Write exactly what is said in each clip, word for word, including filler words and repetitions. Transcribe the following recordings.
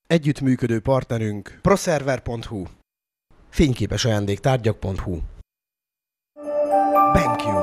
Együttműködő partnerünk proserver pont hu, fényképes ajándéktárgyak pont hu, BenQ.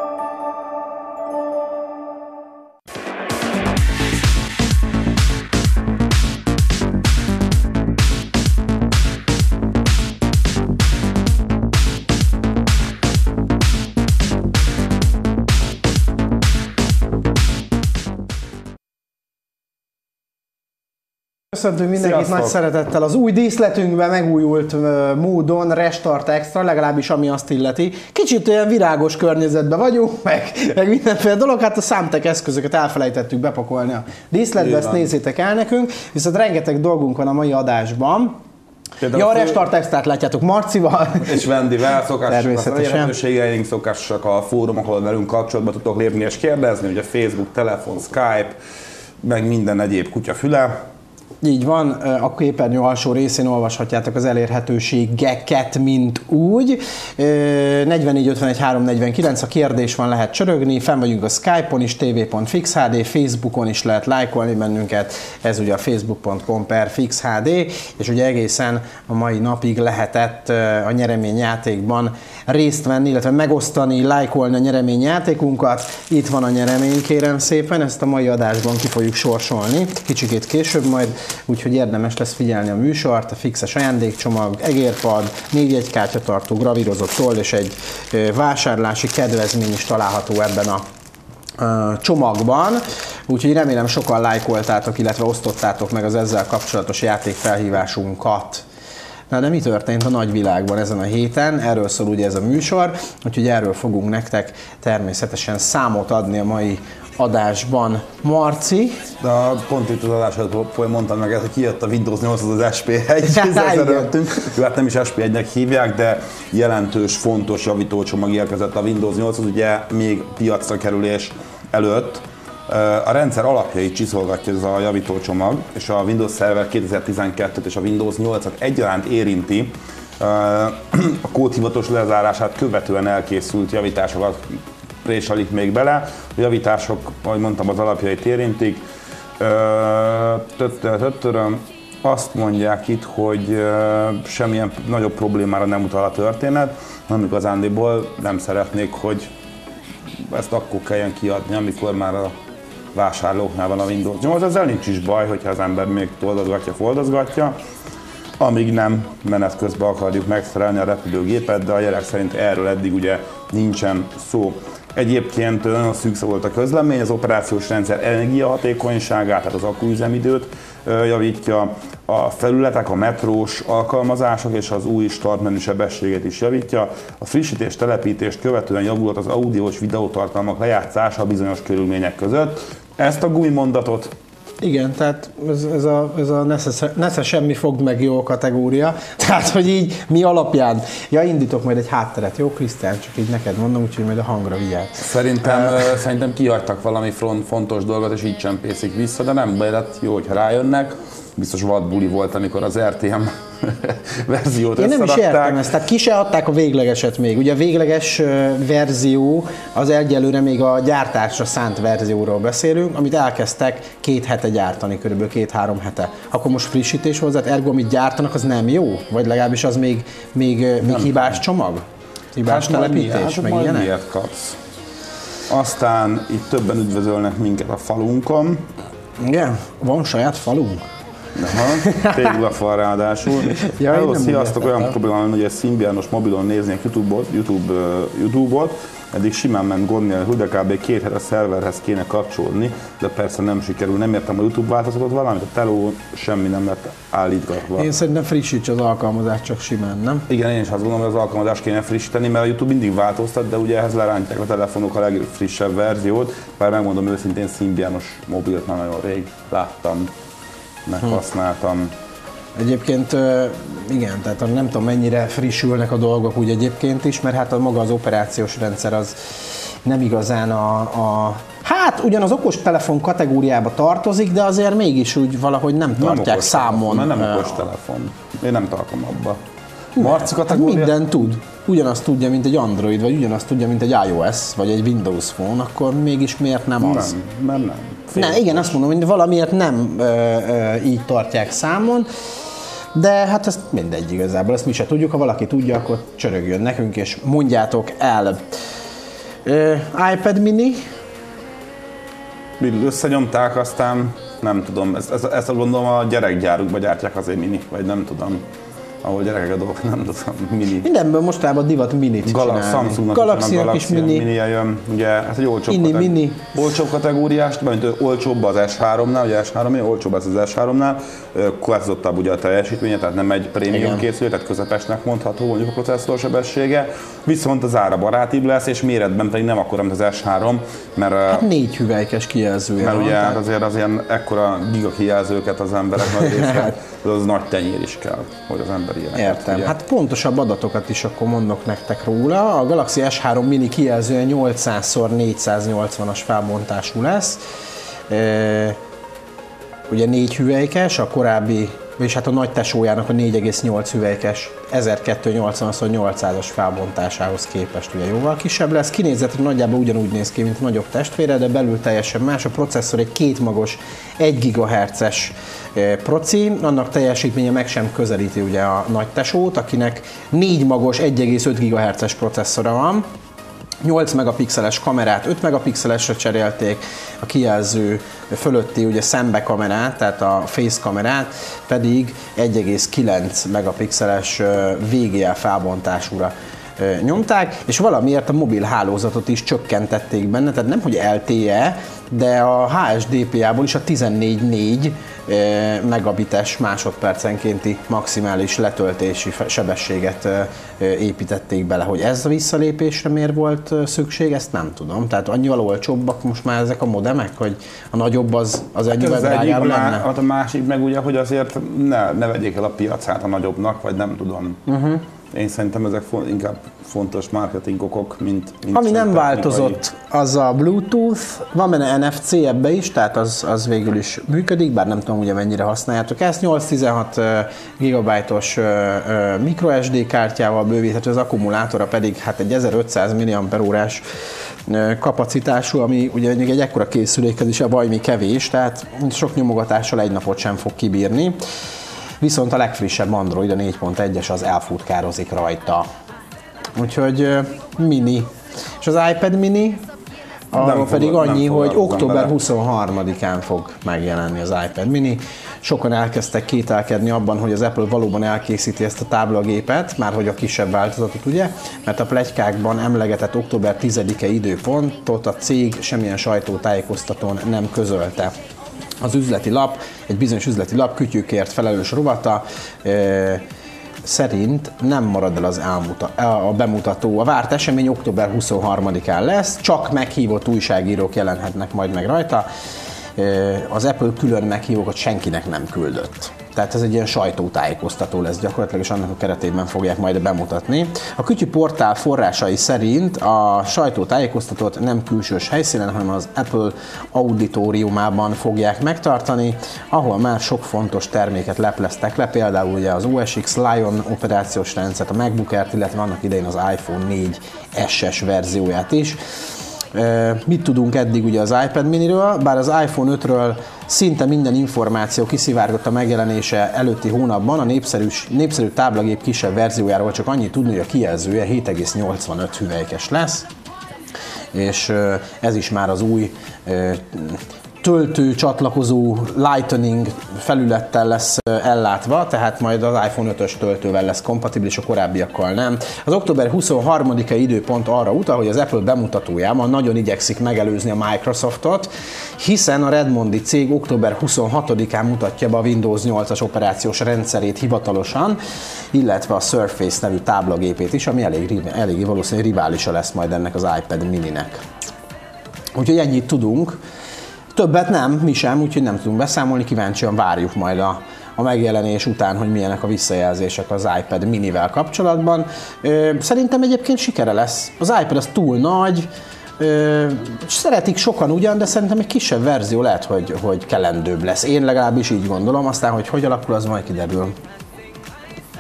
Köszöntünk mindenkit. Sziasztok. Nagy szeretettel az új díszletünkben megújult módon Restart Extra, legalábbis ami azt illeti. Kicsit olyan virágos környezetben vagyunk, meg, meg mindenféle dolog, hát a számtek eszközöket elfelejtettük bepakolni a díszletbe, ezt nézzétek el nekünk, viszont rengeteg dolgunk van a mai adásban. Például ja, a Restart Extrát látjátok Marcival. És Wendyvel, szokásosak a lehetőségeink, szokásosak a fórumok, ahol velünk kapcsolatba tudtok lépni és kérdezni, ugye Facebook, telefon, Skype, meg minden egyéb kutyafüle. Így van, a képernyő alsó részén olvashatjátok az elérhetőségeket, mint úgy. negyvennégy ötvenegy három negyvenkilenc, a kérdés van, lehet csörögni, fenn vagyunk a Skype-on is, tv pont fixhd, Facebookon is lehet lájkolni bennünket, ez ugye a facebook pont com per fixhd, és ugye egészen a mai napig lehetett a nyereményjátékban részt venni, illetve megosztani, lájkolni a nyereményjátékunkat. Itt van a nyeremény, kérem szépen, ezt a mai adásban ki fogjuk sorsolni, kicsikét később majd, úgyhogy érdemes lesz figyelni a műsort, a fixes ajándékcsomag, egérpad, négy jegykártyatartó, gravírozott toll és egy vásárlási kedvezmény is található ebben a csomagban, úgyhogy remélem sokan lájkoltátok, illetve osztottátok meg az ezzel kapcsolatos játékfelhívásunkat. Na de mi történt a nagyvilágban ezen a héten? Erről szól ugye ez a műsor, úgyhogy erről fogunk nektek természetesen számot adni a mai adásban. Marci? De pont itt az adás előtt mondtam meg, hogy kijött a Windows nyolc, az es pé egy, jó, hát nem is es pé egynek hívják, de jelentős, fontos javítócsomag érkezett a Windows nyolchoz, ugye még piacra kerülés előtt. A rendszer alapjait csiszolgatja ez a javítócsomag, és a Windows Server kétezer-tizenkettőt és a Windows nyolcat egyaránt érinti. A kód hivatalos lezárását követően elkészült javításokat préselik még bele. A javítások, ahogy mondtam, az alapjait érintik. Azt mondják itt, hogy semmilyen nagyobb problémára nem utal a történet, nem igazándiból nem szeretnék, hogy ezt akkor kelljen kiadni, amikor már a vásárlóknál van a Windows nyolc. Ezzel nincs is baj, hogyha az ember még toldozgatja, foldozgatja, amíg nem menet közben akarjuk megszerelni a repülőgépet, de a jelek szerint erről eddig ugye nincsen szó. Egyébként nagyon szűk volt a közlemény, az operációs rendszer energiahatékonyságát, tehát az akkuüzemidőt javítja, a felületek, a metrós alkalmazások és az új start menü sebességet is javítja. A frissítés, telepítést követően javulhat az audio és videótartalmak lejátszása bizonyos körülmények között. Ezt a gumimondatot igen, tehát ez, ez a, ez a nesze, nesze semmi fogd meg jó kategória, tehát hogy így mi alapján, ja indítok majd egy hátteret, jó Krisztián, csak így neked mondom, úgyhogy majd a hangra vigyázz. Szerintem, uh, szerintem kihagytak valami front, fontos dolgot, és így csempészik vissza, de nem baj, hát jó, hogyha rájönnek. Biztos vadbuli volt, amikor az er té em verziót Én nem is értem ezt, tehát ki se adták a véglegeset még. Ugye a végleges verzió az egyelőre még a gyártásra szánt verzióról beszélünk, amit elkezdtek két hete gyártani, körülbelül két-három hete. Akkor most frissítés hozzá, ergo amit gyártanak, az nem jó? Vagy legalábbis az még, még, még hibás csomag? Hibás hát telepítés? Hát meg majd miért kapsz. Aztán itt többen üdvözölnek minket a falunkon. Igen, van saját falunk? Aha, téglafal ráadásul. Ja, hello, sziasztok, olyan probléma van, hogy egy Symbianos mobilon néznék YouTube-ot, YouTube, uh, YouTube-ot, eddig simán ment gond nélkül, de kb. két hete szerverhez kéne kapcsolódni, de persze nem sikerül, nem értem a YouTube változatot valamit, a teló semmi nem lett állítgatva. Én szerintem frissíts az alkalmazást csak simán, nem? Igen, én is azt gondolom, hogy az alkalmazást kéne frissíteni, mert a YouTube mindig változtat, de ugye ehhez lerántják a telefonok a legfrissebb verziót, bár megmondom őszintén, Symbianos mobilt már nagyon rég láttam, meghasználtam. Egyébként igen, tehát nem tudom mennyire frissülnek a dolgok úgy egyébként is, mert hát a maga az operációs rendszer az nem igazán a, a hát ugyan az okos telefon kategóriába tartozik, de azért mégis úgy valahogy nem tartják nem számon. Telefon, mert nem okos telefon. Én nem tartom abba. Marci Hát kategória? minden tud. Ugyanazt tudja, mint egy Android, vagy ugyanazt tudja, mint egy iOS, vagy egy Windows Phone, akkor mégis miért nem az? Nem, mert nem. Nem, igen, azt mondom, hogy valamiért nem ö, ö, így tartják számon, de hát ezt mindegy igazából, ezt mi se tudjuk, ha valaki tudja, akkor csörögjön nekünk, és mondjátok el. Ö, iPad mini? Összenyomták, aztán nem tudom, ezt, ezt, ezt gondolom a gyerekgyárukba gyártják azért mini, vagy nem tudom. Ahol gyerekek a dolgok, nem tudom, mini. Mindenből mostában divat minit Gala- csinálni. Samsungnak Galaxy-nak is mini. mini jön, ugye, hát egy olcsóbb, Mini, kategóri- mini. olcsóbb kategóriás, mint olcsóbb az es háromnál, ugye es három, olcsóbb az az es háromnál, korlátozottabb ugye a teljesítménye, tehát nem egy prémium Igen. készülék, tehát közepesnek mondható mondjuk a processzor sebessége, viszont az ára barátibb lesz, és méretben pedig nem akkora, mint az es három, mert, Hát négy hüvelykes kijelzője mert van. ugye tehát- azért az ilyen ekkora gigakijelzőket az emberek nagy része, az nagy tenyér is kell, hogy az ember ilyeneket Értem. ugye. Hát pontosabb adatokat is akkor mondok nektek róla. A Galaxy es három mini kijelzője nyolcszáz szor négyszáznyolcvanas felbontású lesz. E, ugye négy hüvelykes, a korábbi, és hát a nagy tesójának a négy egész nyolc hüvelykes ezerkétszáznyolcvan szor nyolcszázas felbontásához képest ugye jóval kisebb lesz. Kinézetre nagyjából ugyanúgy néz ki, mint a nagyobb testvére, de belül teljesen más. A processzor egy kétmagos, egy gigahertzes proci, annak teljesítménye meg sem közelíti ugye a nagy tesót, akinek négy magos, egy egész öt gigahertzes processzora van. nyolc megapixeles kamerát öt megapixelesre cserélték, a kijelző fölötti ugye szembe kamerát, tehát a face kamerát pedig egy egész kilenc megapixeles vé gé el felbontásúra nyomták, és valamiért a mobil hálózatot is csökkentették benne, tehát nem hogy el té e, de a há es dé pé á-ból is a tizennégy négy megabites másodpercenkénti maximális letöltési sebességet építették bele. Hogy ez a visszalépésre miért volt szükség, ezt nem tudom. Tehát annyival olcsóbbak most már ezek a modemek, hogy a nagyobb az, az ennyivel Ez az egyik, drágább a, má, lenne? a másik meg ugye, hogy azért ne, ne vegyék el a piacát a nagyobbnak, vagy nem tudom. Uh-huh. Én szerintem ezek fo- inkább fontos marketing okok, mint, mint Ami nem technikai. változott, az a Bluetooth, van benne en ef cé ebbe is, tehát az, az végül is működik, bár nem tudom ugye mennyire használjátok ezt. nyolc-tizenhat gigabájtos microSD kártyával bővíthető, az akkumulátora pedig hát egy ezerötszáz milliampere-órás kapacitású, ami ugye még egy ekkora készülékhez is a bajmi kevés, tehát sok nyomogatással egy napot sem fog kibírni. Viszont a legfrissebb Android, a négy pont egyes az elfutkározik rajta. Úgyhogy mini. És az iPad mini, arról fog- pedig nem annyi, hogy foglalkozom október vele. huszonharmadikán fog megjelenni az iPad mini. Sokan elkezdtek kételkedni abban, hogy az Apple valóban elkészíti ezt a táblagépet, már hogy a kisebb változatot, ugye? Mert a pletykákban emlegetett október tizedike időpontot a cég semmilyen sajtótájékoztatón nem közölte. Az üzleti lap, egy bizonyos üzleti lap kütyükért felelős rovata e, szerint nem marad el az elmuta, a bemutató. A várt esemény október huszonharmadikán lesz, csak meghívott újságírók jelenhetnek majd meg rajta. E, az Apple külön meghívókat senkinek nem küldött. Tehát ez egy ilyen sajtótájékoztató lesz gyakorlatilag, és annak a keretében fogják majd bemutatni. A Kütyű portál forrásai szerint a sajtótájékoztatót nem külsős helyszínen, hanem az Apple auditoriumában fogják megtartani, ahol már sok fontos terméket lepleztek le, például ugye az o es iksz Lion operációs rendszert, a MacBook Air-t, illetve annak idején az iPhone négy es es verzióját is. Mit tudunk eddig ugye az iPad miniről, bár az iPhone ötről szinte minden információ kiszivárgott a megjelenése előtti hónapban, a népszerű, népszerű táblagép kisebb verziójáról csak annyit tudni, hogy a kijelzője hét egész nyolcvanöt hüvelykes lesz, és ez is már az új töltő csatlakozó Lightning felülettel lesz ellátva, tehát majd az iPhone ötös töltővel lesz kompatibilis, a korábbiakkal nem. Az október huszonharmadikai időpont arra utal, hogy az Apple bemutatójában nagyon igyekszik megelőzni a Microsoftot, hiszen a Redmondi cég október huszonhatodikán mutatja be a Windows nyolcas operációs rendszerét hivatalosan, illetve a Surface nevű táblagépét is, ami elég, elég valószínűleg riválisa lesz majd ennek az iPad mininek. Úgyhogy ennyit tudunk. Többet nem, mi sem, úgyhogy nem tudunk beszámolni, kíváncsian várjuk majd a, a megjelenés után, hogy milyenek a visszajelzések az iPad minivel kapcsolatban. Ö, szerintem egyébként sikere lesz. Az iPad az túl nagy, ö, szeretik sokan ugyan, de szerintem egy kisebb verzió lehet, hogy, hogy kelendőbb lesz. Én legalábbis így gondolom, aztán, hogy hogy alakul, az majd kiderül.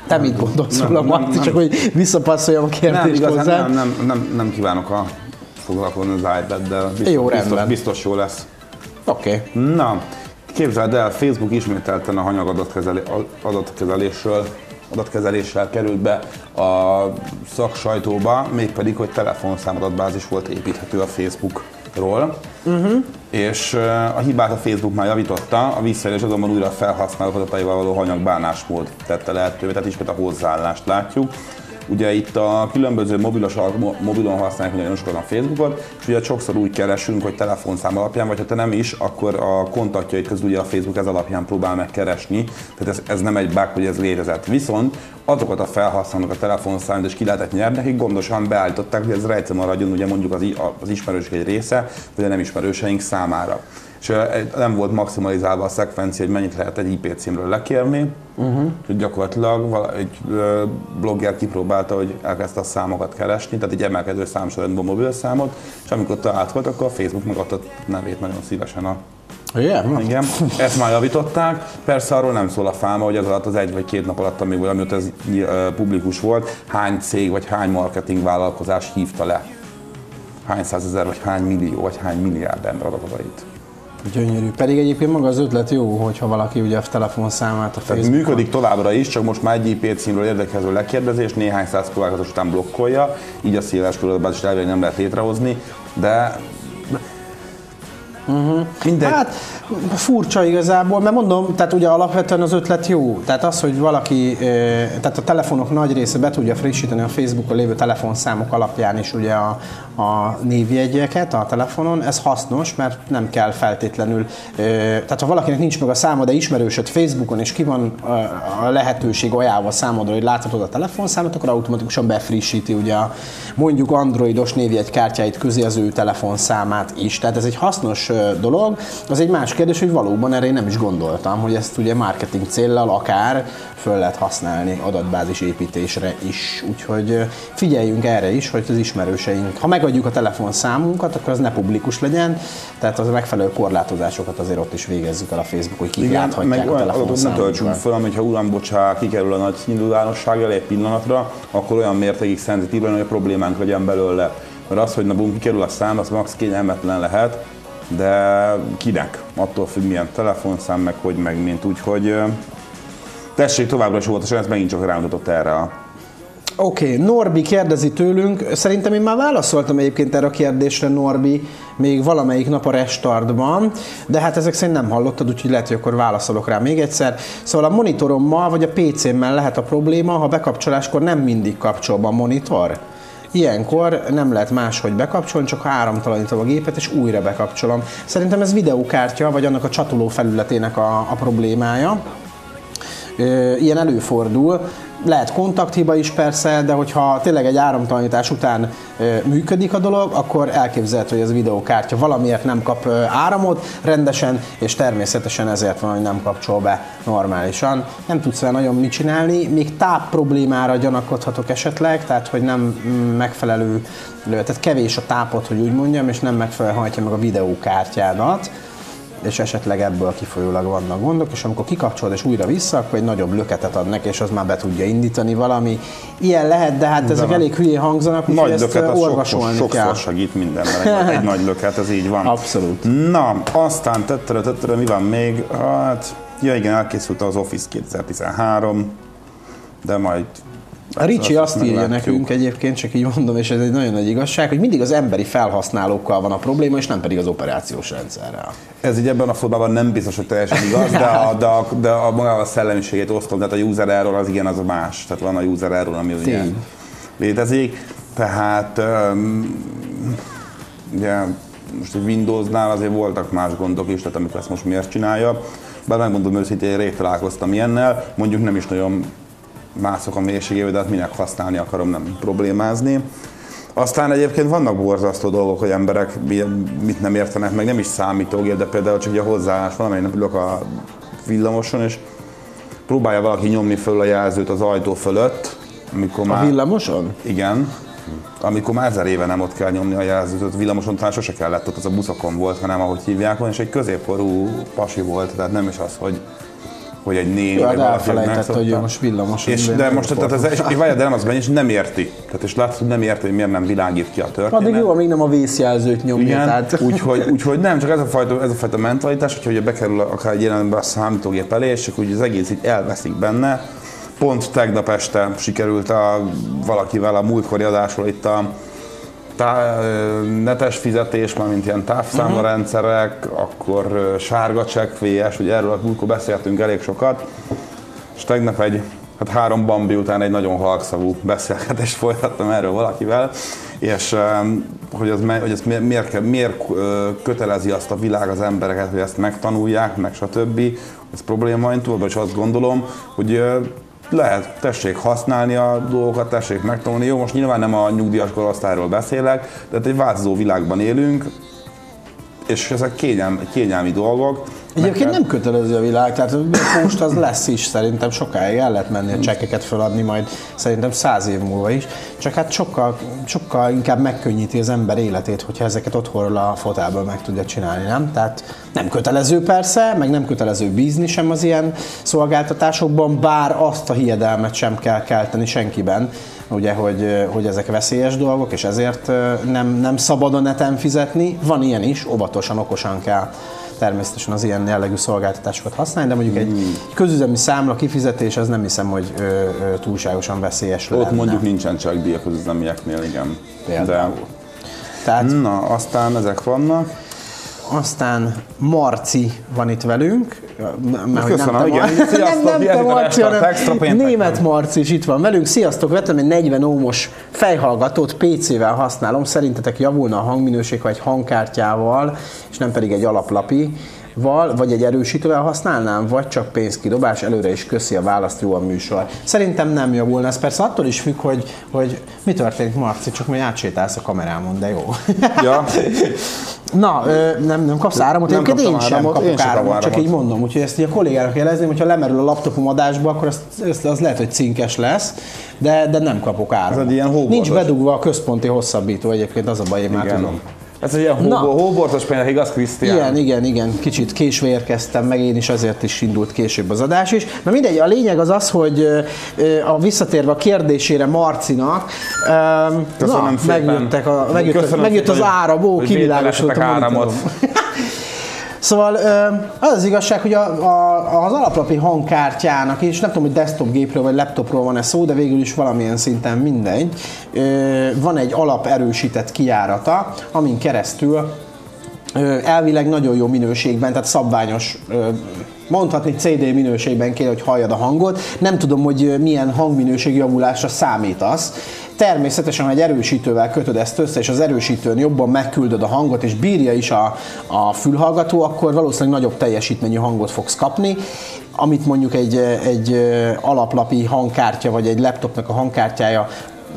Te mit gondolsz róla, Marci? Csak hogy visszapaszoljam a kérdést nem, hozzá. Nem, nem, nem, nem kívánok a foglalkozni az iPad-del. Biztos, jó, biztos, biztos jó lesz. Oké. Okay. Na, képzeld el, Facebook ismételten a hanyag adatkezelé, adatkezelésről, adatkezeléssel került be a szaksajtóba, mégpedig, hogy telefonszámadatbázis volt építhető a Facebookról. Uh-huh. És a hibát a Facebook már javította, a visszaélés azonban újra a felhasználók adataival való hanyag bánásmód tette lehetővé, tehát ismét a hozzáállást látjuk. Ugye itt a különböző mobilos, mobilon használják nagyon sokan a Facebookot, és ugye sokszor úgy keresünk, hogy telefonszám alapján, vagy ha te nem is, akkor a kontaktjaid közül ugye a Facebook ez alapján próbál megkeresni, tehát ez, ez nem egy bug, hogy ez létezett. Viszont azokat a felhasználók a telefonszámot és ki lehetett nyerni, nekik gondosan beállították, hogy ez rejtve maradjon, ugye mondjuk az, az ismerősök egy része, vagy a nem ismerőseink számára. És nem volt maximalizálva a szekvencia, hogy mennyit lehet egy I P címről lekérni. Uh-huh. Úgyhogy gyakorlatilag egy blogger kipróbálta, hogy elkezdte a számokat keresni, tehát egy emelkedő számsorrendben mobilszámot, és amikor talált volt, akkor a Facebook megadta nevét nagyon szívesen a... Yeah. Igen, ezt már javították. Persze arról nem szól a fáma, hogy az alatt az egy vagy két nap alatt, amíg amióta ez publikus volt, hány cég vagy hány marketing vállalkozás hívta le. Hány százezer, vagy hány millió, vagy hány milliárd ember adatait. Gyönyörű. Pedig egyébként maga az ötlet jó, hogyha valaki ugye a telefonszámát a Facebookon... Működik továbbra is, csak most már egy I P címről érdekező lekérdezés, néhány száz próbálkozás után blokkolja, így a széles körül adatbázist elvileg nem lehet létrehozni, de... Uh-huh. Minden... Hát furcsa igazából, mert mondom, tehát ugye alapvetően az ötlet jó. Tehát az, hogy valaki, tehát a telefonok nagy része be tudja frissíteni a Facebookon lévő telefonszámok alapján is ugye a, a névjegyeket a telefonon, ez hasznos, mert nem kell feltétlenül, tehát ha valakinek nincs meg a száma, de ismerősöd Facebookon, és ki van a lehetőség ajánlva számodra, hogy láthatod a telefonszámot, akkor automatikusan befrissíti ugye a mondjuk androidos névjegykártyáit közé az ő telefonszámát is. Tehát ez egy hasznos dolog. Az egy más kérdés, hogy valóban erre én nem is gondoltam, hogy ezt ugye marketing céllal akár föl lehet használni adatbázis építésre is. Úgyhogy figyeljünk erre is, hogy az ismerőseink, ha megadjuk a telefonszámunkat, akkor az ne publikus legyen, tehát az a megfelelő korlátozásokat azért ott is végezzük el a Facebook, hogy kik láthatják meg a telefonszámunkat. Ne töltsünk fel, hogyha uram, bocsá, kikerül a nagy nyilvánosság elé egy pillanatra, akkor olyan mértékig szenzitív, hogy a problémánk legyen belőle. Mert az, hogy na bum, kikerül a szám, az max kényelmetlen lehet, de kinek? Attól függ, milyen telefonszám, meg hogy meg mint. Úgyhogy tessék, továbbra is óvatosan, ez megint csak rámutatott erre a... Oké, okay, Norbi kérdezi tőlünk, szerintem én már válaszoltam egyébként erre a kérdésre, Norbi, még valamelyik nap a restartban, de hát ezek szerint nem hallottad, úgyhogy lehet, hogy akkor válaszolok rá még egyszer. Szóval a monitorommal vagy a pé cémmel lehet a probléma, ha bekapcsoláskor nem mindig kapcsol be a monitor. Ilyenkor nem lehet máshogy bekapcsolni, csak áramtalanítom a gépet és újra bekapcsolom. Szerintem ez videókártya, vagy annak a csatoló felületének a, a problémája. Ilyen előfordul. Lehet kontakthiba is persze, de hogyha tényleg egy áramtalanítás után működik a dolog, akkor elképzelhető, hogy ez videókártya valamiért nem kap áramot rendesen, és természetesen ezért van, hogy nem kapcsol be normálisan. Nem tudsz vele nagyon mit csinálni, még táp problémára gyanakodhatok esetleg, tehát hogy nem megfelelő, tehát kevés a tápot, hogy úgy mondjam, és nem megfelelően hajtja meg a videókártyádat, és esetleg ebből kifolyólag vannak gondok, és amikor kikapcsolod és újra vissza, akkor egy nagyobb löketet ad neki, és az már be tudja indítani valami. Ilyen lehet, de hát de ezek van. Elég hülyén hangzanak, úgyhogy ezt orvosolni sok, kell. Sokszor segít mindenben, egy, egy nagy löket, ez így van. Abszolút. Na, aztán tettere, tettere, mi van még? Hát, ja igen, elkészült az Office kétezer-tizenhárom, de majd... A Ricsi azt, azt írja nekünk egyébként, csak így mondom, és ez egy nagyon nagy igazság, hogy mindig az emberi felhasználókkal van a probléma, és nem pedig az operációs rendszerrel. Ez így ebben a formában nem biztos, hogy teljesen igaz, de a, de a, de a magával a szellemiségét osztom, tehát a user error az igen, az a más. Tehát van a user error, ami ugye létezik. Tehát um, ugye, most egy Windowsnál azért voltak más gondok is, tehát amikor ezt most miért csinálja. Bár megmondom őszintén, rég találkoztam ilyennel, mondjuk nem is nagyon mászok a mélységébe, de hát minek használni akarom, nem problémázni. Aztán egyébként vannak borzasztó dolgok, hogy emberek mit nem értenek meg, nem is számítógép, de például csak ugye a hozzáállás van, amelyen ülök a villamoson, és próbálja valaki nyomni föl a jelzőt az ajtó fölött. Amikor már, a villamoson? Igen. Amikor már ezer éve nem ott kell nyomni a jelzőt, villamoson talán sose kellett, ott az a buszokon volt, hanem ahogy hívják, és egy középkorú pasi volt, tehát nem is az, hogy hogy egy néni, jó, vagy de valaki elfelejtett, hogy ő most villamos. És de most tehát az és várjál, de nem az benne, és nem érti. Tehát és látod, hogy nem érti, hogy miért nem világít ki a történet. Addig jó, amíg nem a vészjelzőt nyomja. Igen, Tehát... úgyhogy, úgyhogy nem, csak ez a fajta, ez a fajta mentalitás, hogyha ugye bekerül akár egy jelenetbe a számítógép elé, és csak úgy az egész így elveszik benne. Pont tegnap este sikerült a, valakivel a múltkori adásról itt a tá, netes fizetés, már mint ilyen távszámlarendszerek, uh-huh. akkor sárga csekk vé es, ugye erről a múltkor beszéltünk elég sokat, és tegnap egy, hát három bambi után egy nagyon halkszavú beszélgetést folytattam erről valakivel, és hogy ez, hogy ez miért, miért, miért kötelezi azt a világ az embereket, hogy ezt megtanulják, meg stb. Ez probléma, én túlban is azt gondolom, hogy lehet, tessék használni a dolgokat, tessék megtanulni. Jó, most nyilván nem a nyugdíjas korosztályról beszélek, de egy változó világban élünk, és ezek kényelmi, kényelmi dolgok. Egyébként nem kötelező a világ, tehát most az lesz is, szerintem sokáig el lehet menni a csekkeket feladni, majd szerintem száz év múlva is, csak hát sokkal, sokkal inkább megkönnyíti az ember életét, hogyha ezeket otthonról a fotelből meg tudja csinálni, nem? Tehát nem kötelező persze, meg nem kötelező bízni sem az ilyen szolgáltatásokban, bár azt a hiedelmet sem kell kelteni senkiben, ugye, hogy, hogy ezek veszélyes dolgok, és ezért nem, nem szabad a neten fizetni, van ilyen is, óvatosan, okosan kell természetesen az ilyen jellegű szolgáltatásokat használni, de mondjuk egy hmm. közüzemi számla kifizetés, az nem hiszem, hogy ö, ö, túlságosan veszélyes lenne. Ott mondjuk nincsen csekdíj a közüzemieknél, igen. Például. De... Tehát, na, aztán ezek vannak. Aztán Marci van itt velünk. Na, köszönöm, nem igen. Te, Sziasztok, nem, nem te Marci, hanem német nem. Marci is itt van velünk. Sziasztok, vettem egy negyven ohmos fejhallgatót, pé cével használom. Szerintetek javulna a hangminőség, ha egy hangkártyával, és nem pedig egy alaplapi, val, vagy egy erősítővel használnám, vagy csak pénzkidobás, előre is köszi a választ, jó a műsor. Szerintem nem javulna, ez persze attól is függ, hogy, hogy mi történik, Marci, csak majd átsétálsz a kamerámon, de jó. Ja. Na, nem, nem kapsz áramot? Nem Egyébként én sem áramot, kapok én sem áramot, áramot, csak így mondom, úgyhogy ezt így a kollégának jelezném, hogyha lemerül a laptopom adásba, akkor az, az lehet, hogy cinkes lesz, de, de nem kapok áramot. Nincs bedugva a központi hosszabbító, egyébként az a baj, én már tudom. Ez egy ilyen hóbortos péntek, igaz, Krisztián? Igen, igen, igen, kicsit késve érkeztem, meg én is azért is indult később az adás is. Na mindegy, a lényeg az az, hogy a visszatérve a kérdésére Marcinak, na, megjöttek a, megjött, megjött az áram, ó, kivilágosult a monitorom. Szóval az az igazság, hogy a, a, az alaplapi hangkártyának, és nem tudom, hogy desktop gépről vagy laptopról van-e szó, de végül is valamilyen szinten mindegy, van egy alaperősített kijárata, amin keresztül elvileg nagyon jó minőségben, tehát szabványos, mondhatni cé dé minőségben kéne, hogy halljad a hangot. Nem tudom, hogy milyen hangminőség javulásra számítasz. Természetesen, ha egy erősítővel kötöd ezt össze, és az erősítőn jobban megküldöd a hangot, és bírja is a, a fülhallgató, akkor valószínűleg nagyobb teljesítményű hangot fogsz kapni, amit mondjuk egy, egy alaplapi hangkártya, vagy egy laptopnak a hangkártyája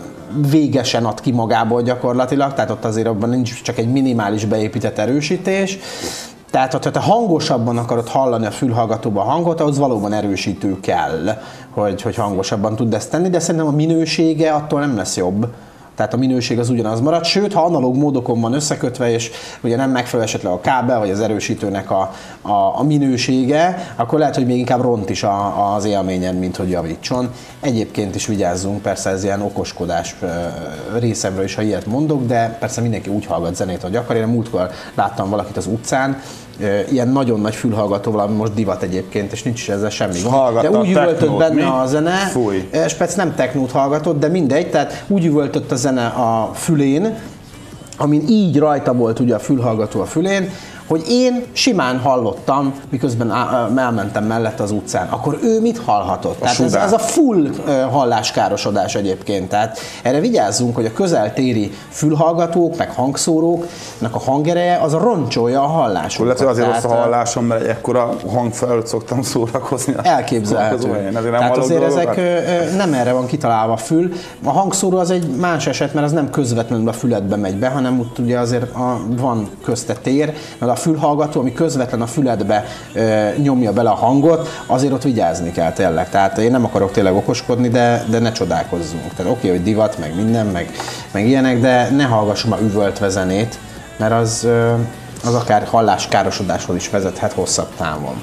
végesen ad ki magából gyakorlatilag, tehát ott azért abban nincs csak egy minimális beépített erősítés. Tehát, ha te hangosabban akarod hallani a fülhallgatóban a hangot, ahhoz valóban erősítő kell, hogy, hogy hangosabban tudd ezt tenni, de szerintem a minősége attól nem lesz jobb. Tehát a minőség az ugyanaz marad, sőt, ha analóg módokon van összekötve, és ugye nem megfelelő esetleg a kábel, vagy az erősítőnek a, a, a minősége, akkor lehet, hogy még inkább ront is a, az élményen, mint hogy javítson. Egyébként is vigyázzunk, persze ez ilyen okoskodás részemről is, ha ilyet mondok, de persze mindenki úgy hallgat zenét, hogy akar. Én múltkor láttam valakit az utcán, ilyen nagyon nagy fülhallgatóval, ami most divat egyébként, és nincs is ezzel semmi gond. De úgy üvöltött benne mi? a zene, Fúj. Spec nem technót hallgatott, de mindegy, tehát úgy üvöltött a zene a fülén, amin így rajta volt ugye a fülhallgató a fülén, hogy én simán hallottam, miközben elmentem mellett az utcán. Akkor ő mit hallhatott? A Tehát ez, ez a full halláskárosodás egyébként. Tehát erre vigyázzunk, hogy a közeltéri fülhallgatók, meg hangszóróknak a hangereje, az roncsolja a hallásunkat. Lehet, hogy azért rossz a hallásom, mert egy ekkora hangfelőtt szoktam szórakozni. Elképzelhető. Azért Tehát azért ezek nem erre van kitalálva a fül. A hangszóró az egy más eset, mert az nem közvetlenül a füledbe megy be, hanem ott ugye azért a, van közte tér, mert a fülhallgató, ami közvetlen a füledbe e, nyomja bele a hangot, azért ott vigyázni kell tényleg. Tehát én nem akarok tényleg okoskodni, de, de ne csodálkozzunk. Tehát oké, okay, hogy divat, meg minden, meg, meg ilyenek, de ne hallgassunk már üvöltve zenét, mert az, az akár halláskárosodáshoz is vezethet hosszabb távon.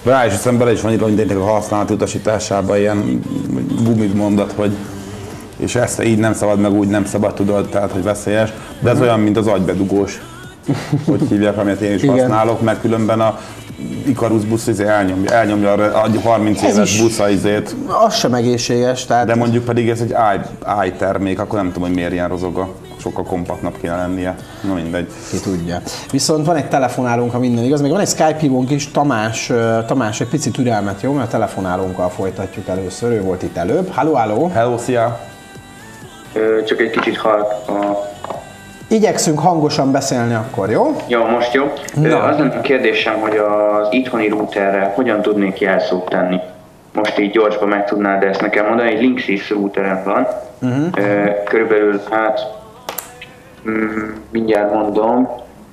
Rá is hiszem, bele is van írva mindenkinek a használati utasításában ilyen gumit mondat, hogy és ezt így nem szabad, meg úgy nem szabad, tudod, tehát hogy veszélyes. De ez olyan, mint az agybedugós, hogy hívják, amit én is igen. használok, mert különben a Icarus busz izé elnyomja, elnyomja a harminc ez éves busza izét. Az sem egészséges. Tehát de mondjuk pedig ez egy i termék, akkor nem tudom, hogy miért ilyen rozoga. Sokkal kompaktnak kéne lennie. Na mindegy. Ki tudja. Viszont van egy telefonálónk, ha minden igaz, még van egy Skype hívónk is, Tamás, Tamás egy picit türelmet, jó? Mert a telefonálónkkal folytatjuk először, ő volt itt előbb. Halló, halló! Hello, szia! Ö, csak egy kicsit halk a... Igyekszünk hangosan beszélni akkor, jó? Jó, most jó. Ö, az lenne a kérdésem, hogy az itthoni routerre hogyan tudnék jelszót tenni? Most így gyorsban meg tudnád de ezt nekem mondani, egy Linksys routerem van. Uh-huh. Ö, körülbelül, hát mm, mindjárt mondom,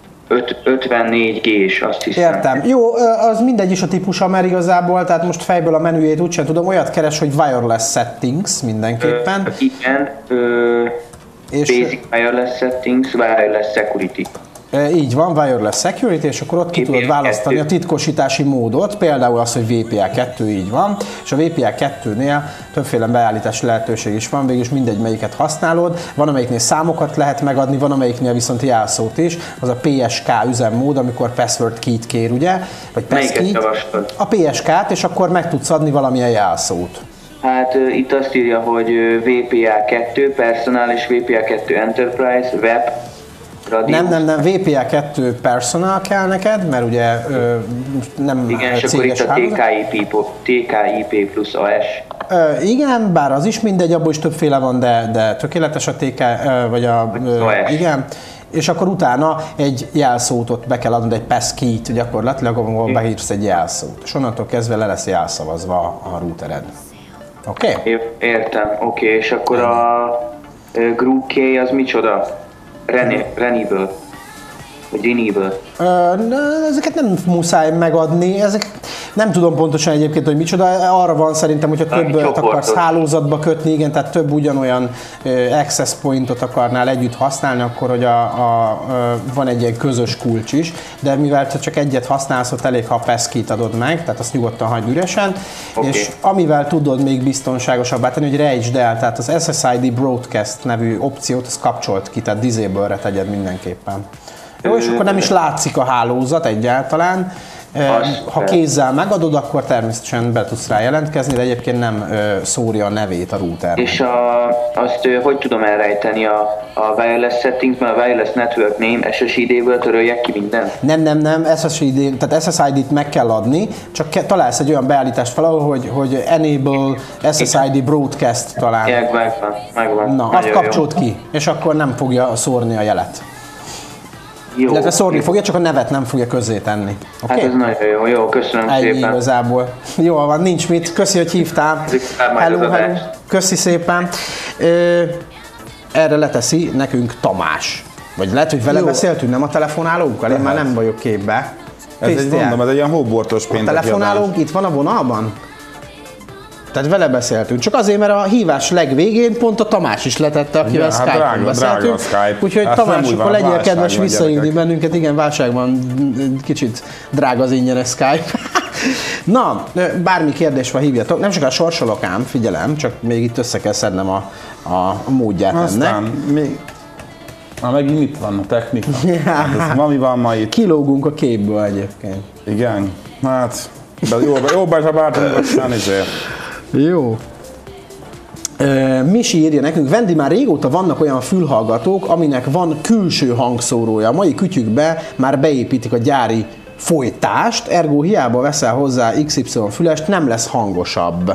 ötvennégy gés, azt hiszem. Értem. Jó, az mindegy is a típusa, mert igazából, tehát most fejből a menüjét úgysem tudom, olyat keres, hogy wireless settings mindenképpen. Ö, igen, ö, és basic wireless settings, wireless security. Így van, wireless security, és akkor ott ki tudod választani a titkosítási módot, például az, hogy vé pé á kettő így van, és a vé pé á kettőnél többféle beállítási lehetőség is van, végülis mindegy melyiket használod, van amelyiknél számokat lehet megadni, van amelyiknél viszont jelszót is, az a pé es ká üzemmód, amikor password key-t kér, ugye? Vagy melyiket javaslod? A pé es ká-t, és akkor meg tudsz adni valamilyen jelszót. Hát uh, itt azt írja, hogy uh, vé pé á kettő Personal és vé pé á kettő Enterprise, Web, Radius. Nem, nem, nem, vé pé á kettő Personal kell neked, mert ugye ö, nem igen, és akkor itt a té ká i pé plusz á es. Ö, igen, bár az is mindegy, abból is többféle van, de, de tökéletes a té ká, ö, vagy a... Ö, igen. És akkor utána egy jelszót ott be kell adnod, egy passkey-t gyakorlatilag, ahol beírsz egy jelszót. És onnantól kezdve le lesz jelszavazva a routered. Oké? Okay? Értem, oké, okay. És akkor a uh, group key az micsoda? Renable? Vagy renable? Ezeket nem muszáj megadni, ezek nem tudom pontosan egyébként, hogy micsoda, arra van szerintem, hogyha többet akarsz hálózatba kötni, igen, tehát több ugyanolyan access pointot akarnál együtt használni, akkor hogy a, a, a, van egy ilyen közös kulcs is, de mivel te csak egyet használsz, ott elég, ha a passkey-t adod meg, tehát azt nyugodtan hagyd üresen, okay. És amivel tudod még biztonságosabbá tenni, hogy rejtsd el, tehát az es es i dé Broadcast nevű opciót, azt kapcsolt ki, tehát disable-re tegyed mindenképpen. Jó, és akkor nem is látszik a hálózat egyáltalán. Ha kézzel megadod, akkor természetesen be tudsz rá jelentkezni, de egyébként nem szórja a nevét a router. És a, azt hogy tudom elrejteni a, a wireless settings, mert a wireless network name es es i dé-ből töröljek ki mindent? Nem, nem, nem, es es i dé, tehát es es i dé-t meg kell adni, csak ke, találsz egy olyan beállítást valahol, hogy, hogy enable es es i dé broadcast talán. Igen, megvan, megvan. Na, azt kapcsolt ki, és akkor nem fogja szórni a jelet. Jó. Illetve szórni fogja, csak a nevet nem fogja közzé tenni. Okay? Hát ez nagyon jó, jó, köszönöm Ennyi szépen. Igazából. Jól van, nincs mit. Köszi, hogy hívtál. Hello, hello. Köszi szépen. Ö, erre leteszi nekünk Tamás. Vagy lehet, hogy vele jó. Beszéltünk, nem a telefonálókkal? Én már nem vagyok képbe. Ez egy, mondom, ez egy ilyen hobbortos pénteki adás. A telefonálónk itt van a vonalban? Tehát vele beszéltünk. Csak azért, mert a hívás legvégén pont a Tamás is letette, akivel ja, Skype-on hát beszéltünk. Skype. Úgyhogy hát Tamás, akkor legyél kedves visszahívni bennünket. Igen, válságban kicsit drága az ingyenes Skype. Na, bármi kérdés van, hívjatok. Nem sokkal sorsolok ám, figyelem, csak még itt össze kell szednem a, a, a módját aztán ennek. Még... Na, megint mit van a technika? Hát, ma mi van ma itt? Kilógunk a képből egyébként. Igen, hát jó, jó bár bártunk, aztán izé. Jó. Uh, Misi írja nekünk, Vendi, már régóta vannak olyan fülhallgatók, aminek van külső hangszórója. A mai kütyükbe már beépítik a gyári folytást, ergo hiába veszel hozzá iksz ipszilon fülest, nem lesz hangosabb.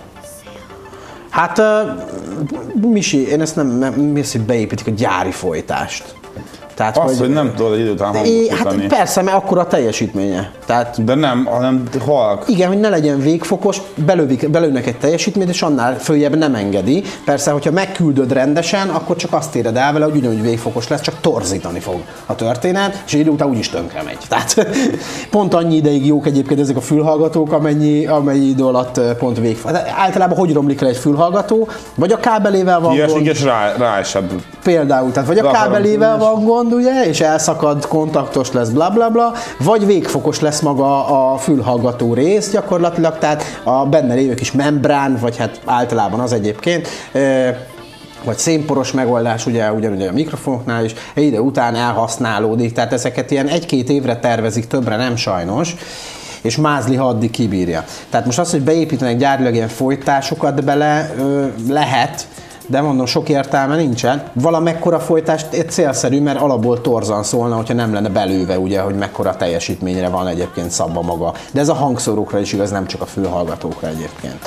Hát, uh, Misi, én ezt nem, nem mi az, hogy beépítik a gyári folytást? Tehát, azt, hogy, hogy nem tudod egy idő után hangosítani. Hát persze, mert akkor a teljesítménye. Tehát, de nem, hanem halk. Igen, hogy ne legyen végfokos, belövik, belőnek egy teljesítményt, és annál följebb nem engedi. Persze, hogyha megküldöd rendesen, akkor csak azt éred el vele, hogy ugyanúgy végfokos lesz, csak torzítani fog a történet, és egy idő után úgyis tönkre megy. Tehát pont annyi ideig jók egyébként ezek a fülhallgatók, amennyi, amennyi idő alatt pont végfokos. Általában hogy romlik le egy fülhallgató? Vagy a kábelével van gond. És rá, rá esed. Például, tehát vagy a kábelével van gond, mond, ugye, és elszakad, kontaktos lesz, bla bla bla, vagy végfokos lesz maga a fülhallgató rész gyakorlatilag, tehát a benne lévő kis membrán, vagy hát általában az egyébként, vagy szénporos megoldás, ugye ugyanúgy a mikrofonoknál is, egy idő után elhasználódik, tehát ezeket ilyen egy-két évre tervezik, többre nem sajnos, és mázli, ha addig kibírja. Tehát most az, hogy beépítenek gyárilag ilyen folytásokat bele, lehet, de mondom, sok értelme nincsen. Valamekkora folytás célszerű, mert alapból torzan szólna, hogyha nem lenne belőve, ugye, hogy mekkora teljesítményre van egyébként szabva maga. De ez a hangszórókra is igaz, nem csak a fülhallgatókra egyébként.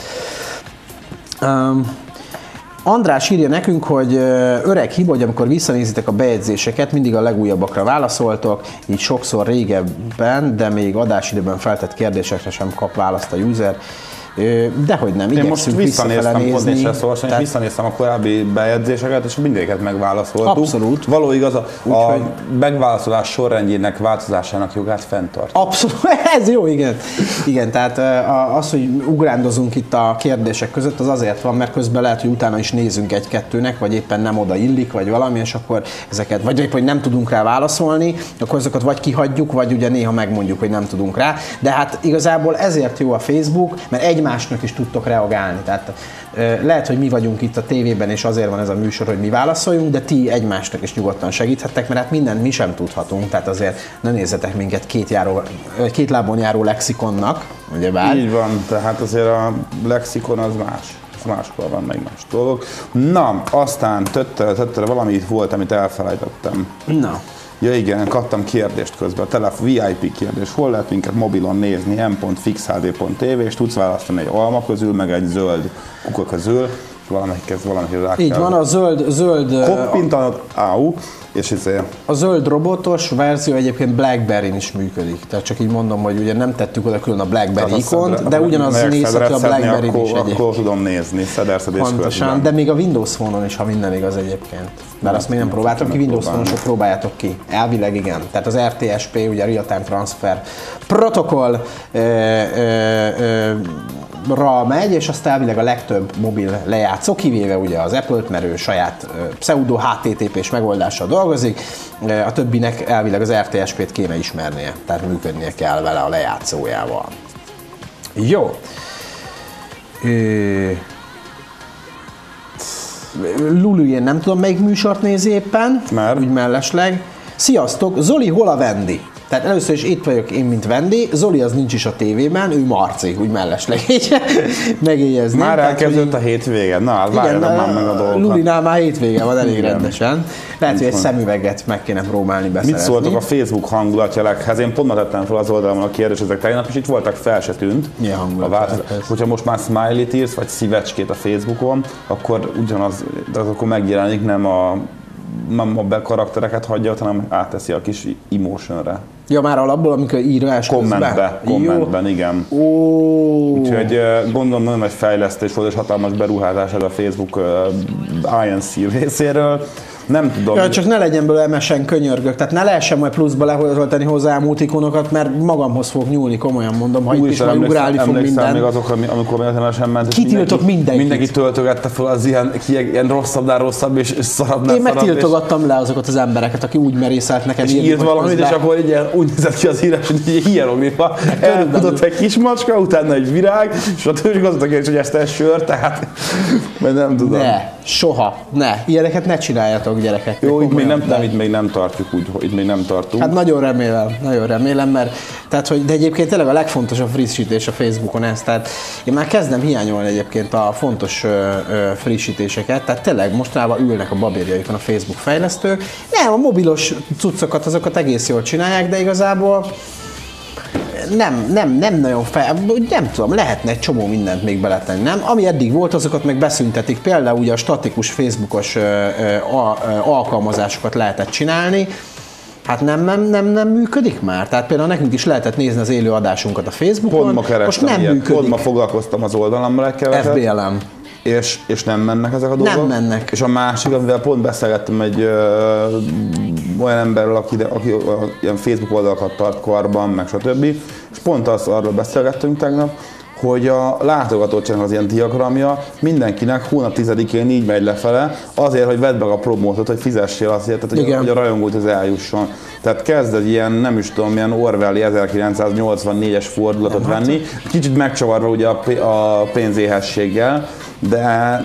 Um, András írja nekünk, hogy öreg hiba, hogy amikor visszanézitek a bejegyzéseket, mindig a legújabbakra válaszoltok, így sokszor régebben, de még adásidőben feltett kérdésekre sem kap választ a user. Dehogy nem, én most visszanéztem, pont nincs szó, és tehát... visszanéztem a korábbi bejegyzéseket, és mindegyiket megválaszoltuk. Abszolút. Való igaz, a, Úgy, a hogy... megválaszolás sorrendjének változásának jogát fenntart. Abszolút, ez jó, igen. Igen, tehát az, hogy ugrándozunk itt a kérdések között, az azért van, mert közben lehet, hogy utána is nézünk egy-kettőnek, vagy éppen nem oda illik, vagy valami, és akkor ezeket, vagy épp, hogy nem tudunk rá válaszolni, akkor azokat vagy kihagyjuk, vagy ugye néha megmondjuk, hogy nem tudunk rá. De hát igazából ezért jó a Facebook, mert egy egymásnak is tudtok reagálni. Tehát lehet, hogy mi vagyunk itt a tévében, és azért van ez a műsor, hogy mi válaszoljunk, de ti egymásnak is nyugodtan segíthettek, mert hát mindent mi sem tudhatunk, tehát azért ne nézzetek minket két, járó, két lábon járó lexikonnak, ugyebár. Így van, tehát azért a lexikon az más. Máskor van meg más dolgok. Na, aztán töttere, töttere valami volt, amit elfelejtettem. Na. Ja igen, kaptam kérdést közben, a telefon vé i pé kérdés, hol lehet minket mobilon nézni, m pont fix h d pont t v, és tudsz választani egy alma közül, meg egy zöld kuka közül, és valamelyik ez valamelyik rá kell. Így van, a zöld... zöld koppintanod, áú, és ezért... A zöld robotos verzió egyébként BlackBerryn is működik, tehát csak így mondom, hogy ugye nem tettük oda külön a BlackBerry ikont, de ugyanaz nézhető a BlackBerryn is egyébként. Akkor tudom nézni, szederszedés pontosan, de még a Windows Phone-on is, ha minden igaz egyébként. Bár azt még nem próbáltam ki, Windows Phone-on sok próbáljátok ki. Elvileg igen. Tehát az er té es pé, ugye Real Time Transfer Protocol ö, ö, ö, ra megy, és azt elvileg a legtöbb mobil lejátszó, kivéve ugye az Apple-t, mert ő saját pseudo há té té pés megoldással dolgozik, a többinek elvileg az er té es pét kéne ismernie, tehát működnie kell vele a lejátszójával. Jó. Lulu, én nem tudom, melyik műsort nézi éppen, már úgy mellesleg. Sziasztok, Zoli, hol a Vendi? Tehát először is itt vagyok én, mint Vendi, Zoli az nincs is a tévében, ő Marci, úgy mellesleg így megjegyezni. Már elkezdődött a hétvége, na hát várjanak már meg a dolgokat. Lulinál már hétvége van elég rendesen. Lehet, hogy egy szemüveget meg kéne próbálni beszerezni. Mit szóltok a Facebook hangulatjelekhez? Én pont ma tettem fel az oldalamon a kérdés, ezek tegnap, és itt voltak, fel se tűnt. Milyen hangulatjelekhez? Hogyha most már smiley-t írsz, vagy szívecskét a Facebookon, akkor ugyanaz, de akkor megjelenik, nem a nem a karaktereket hagyja, hanem átteszi a kis emotionre. Ja, már alapból, amikor írás kommentbe, kommentben, igen. Ó. Úgyhogy gondolom nagyon nagy fejlesztés volt, és hatalmas beruházás ez a Facebook uh, i en cé részéről. Nem tudom. Ja, csak ne legyen belőle emesen könyörgök, tehát ne lehessen majd pluszba lehozoltani hozzá multikonokat, mert magamhoz fog nyúlni, komolyan mondom, ha itt is majd ugrálni fog minden. Még azok, amikor emesen ment, kitiltok mindenkit. Mindenki töltögette fel az ilyen, ilyen rosszabbnál rosszabb és szarabbnál Én megtiltogattam és... le azokat az embereket, aki úgy merészelt nekem és írni. És írt valamit, és akkor így, úgy nézett ki az írás, hogy egy hieroglifa. Elkudott egy kis macska, utána egy virág, és a többi az a kérdés, hogy ezt egy sör, tehát mert nem tudom. Ne, soha, ne. Ilyeneket ne csináljatok, gyerekek. Jó, itt még nem, nem, itt még nem tartjuk úgy, itt még nem tartunk. Hát nagyon remélem, nagyon remélem, mert tehát, hogy, de egyébként tényleg a legfontosabb frissítés a Facebookon ez, tehát én már kezdem hiányolni egyébként a fontos ö, ö, frissítéseket, tehát tényleg mostanában ülnek a babérjaikon a Facebook fejlesztők, nem, a mobilos cuccokat, azokat egész jól csinálják, de igazából nem, nem, nem nagyon fel, nem tudom, lehetne egy csomó mindent még beletenni, nem? Ami eddig volt, azokat meg beszüntetik, például ugye a statikus Facebookos ö, ö, a, ö, alkalmazásokat lehetett csinálni, hát nem, nem, nem, nem működik már. Tehát például nekünk is lehetett nézni az élő adásunkat a Facebookon, pont ma kerestem most nem ilyet. működik. Pont ma foglalkoztam az oldalammal legkeveset. ef bé el em. És, és nem mennek ezek a dolgok. Nem mennek. És a másik, amivel pont beszélgettem egy ö, olyan emberrel, aki, aki ilyen Facebook oldalakat tart karban, meg stb. És pont az, arról beszélgettünk tegnap, hogy a látogatottságnak az ilyen diagramja mindenkinek hónap tizedikén így megy lefele, azért, hogy vedd meg a promótot, hogy fizessél azért, tehát, hogy, hogy a rajongót az eljusson. Tehát kezd egy ilyen, nem is tudom, ilyen Orwelli ezerkilencszáznyolcvannégyes fordulatot nem, venni, kicsit megcsavarva ugye a pénzéhességgel, de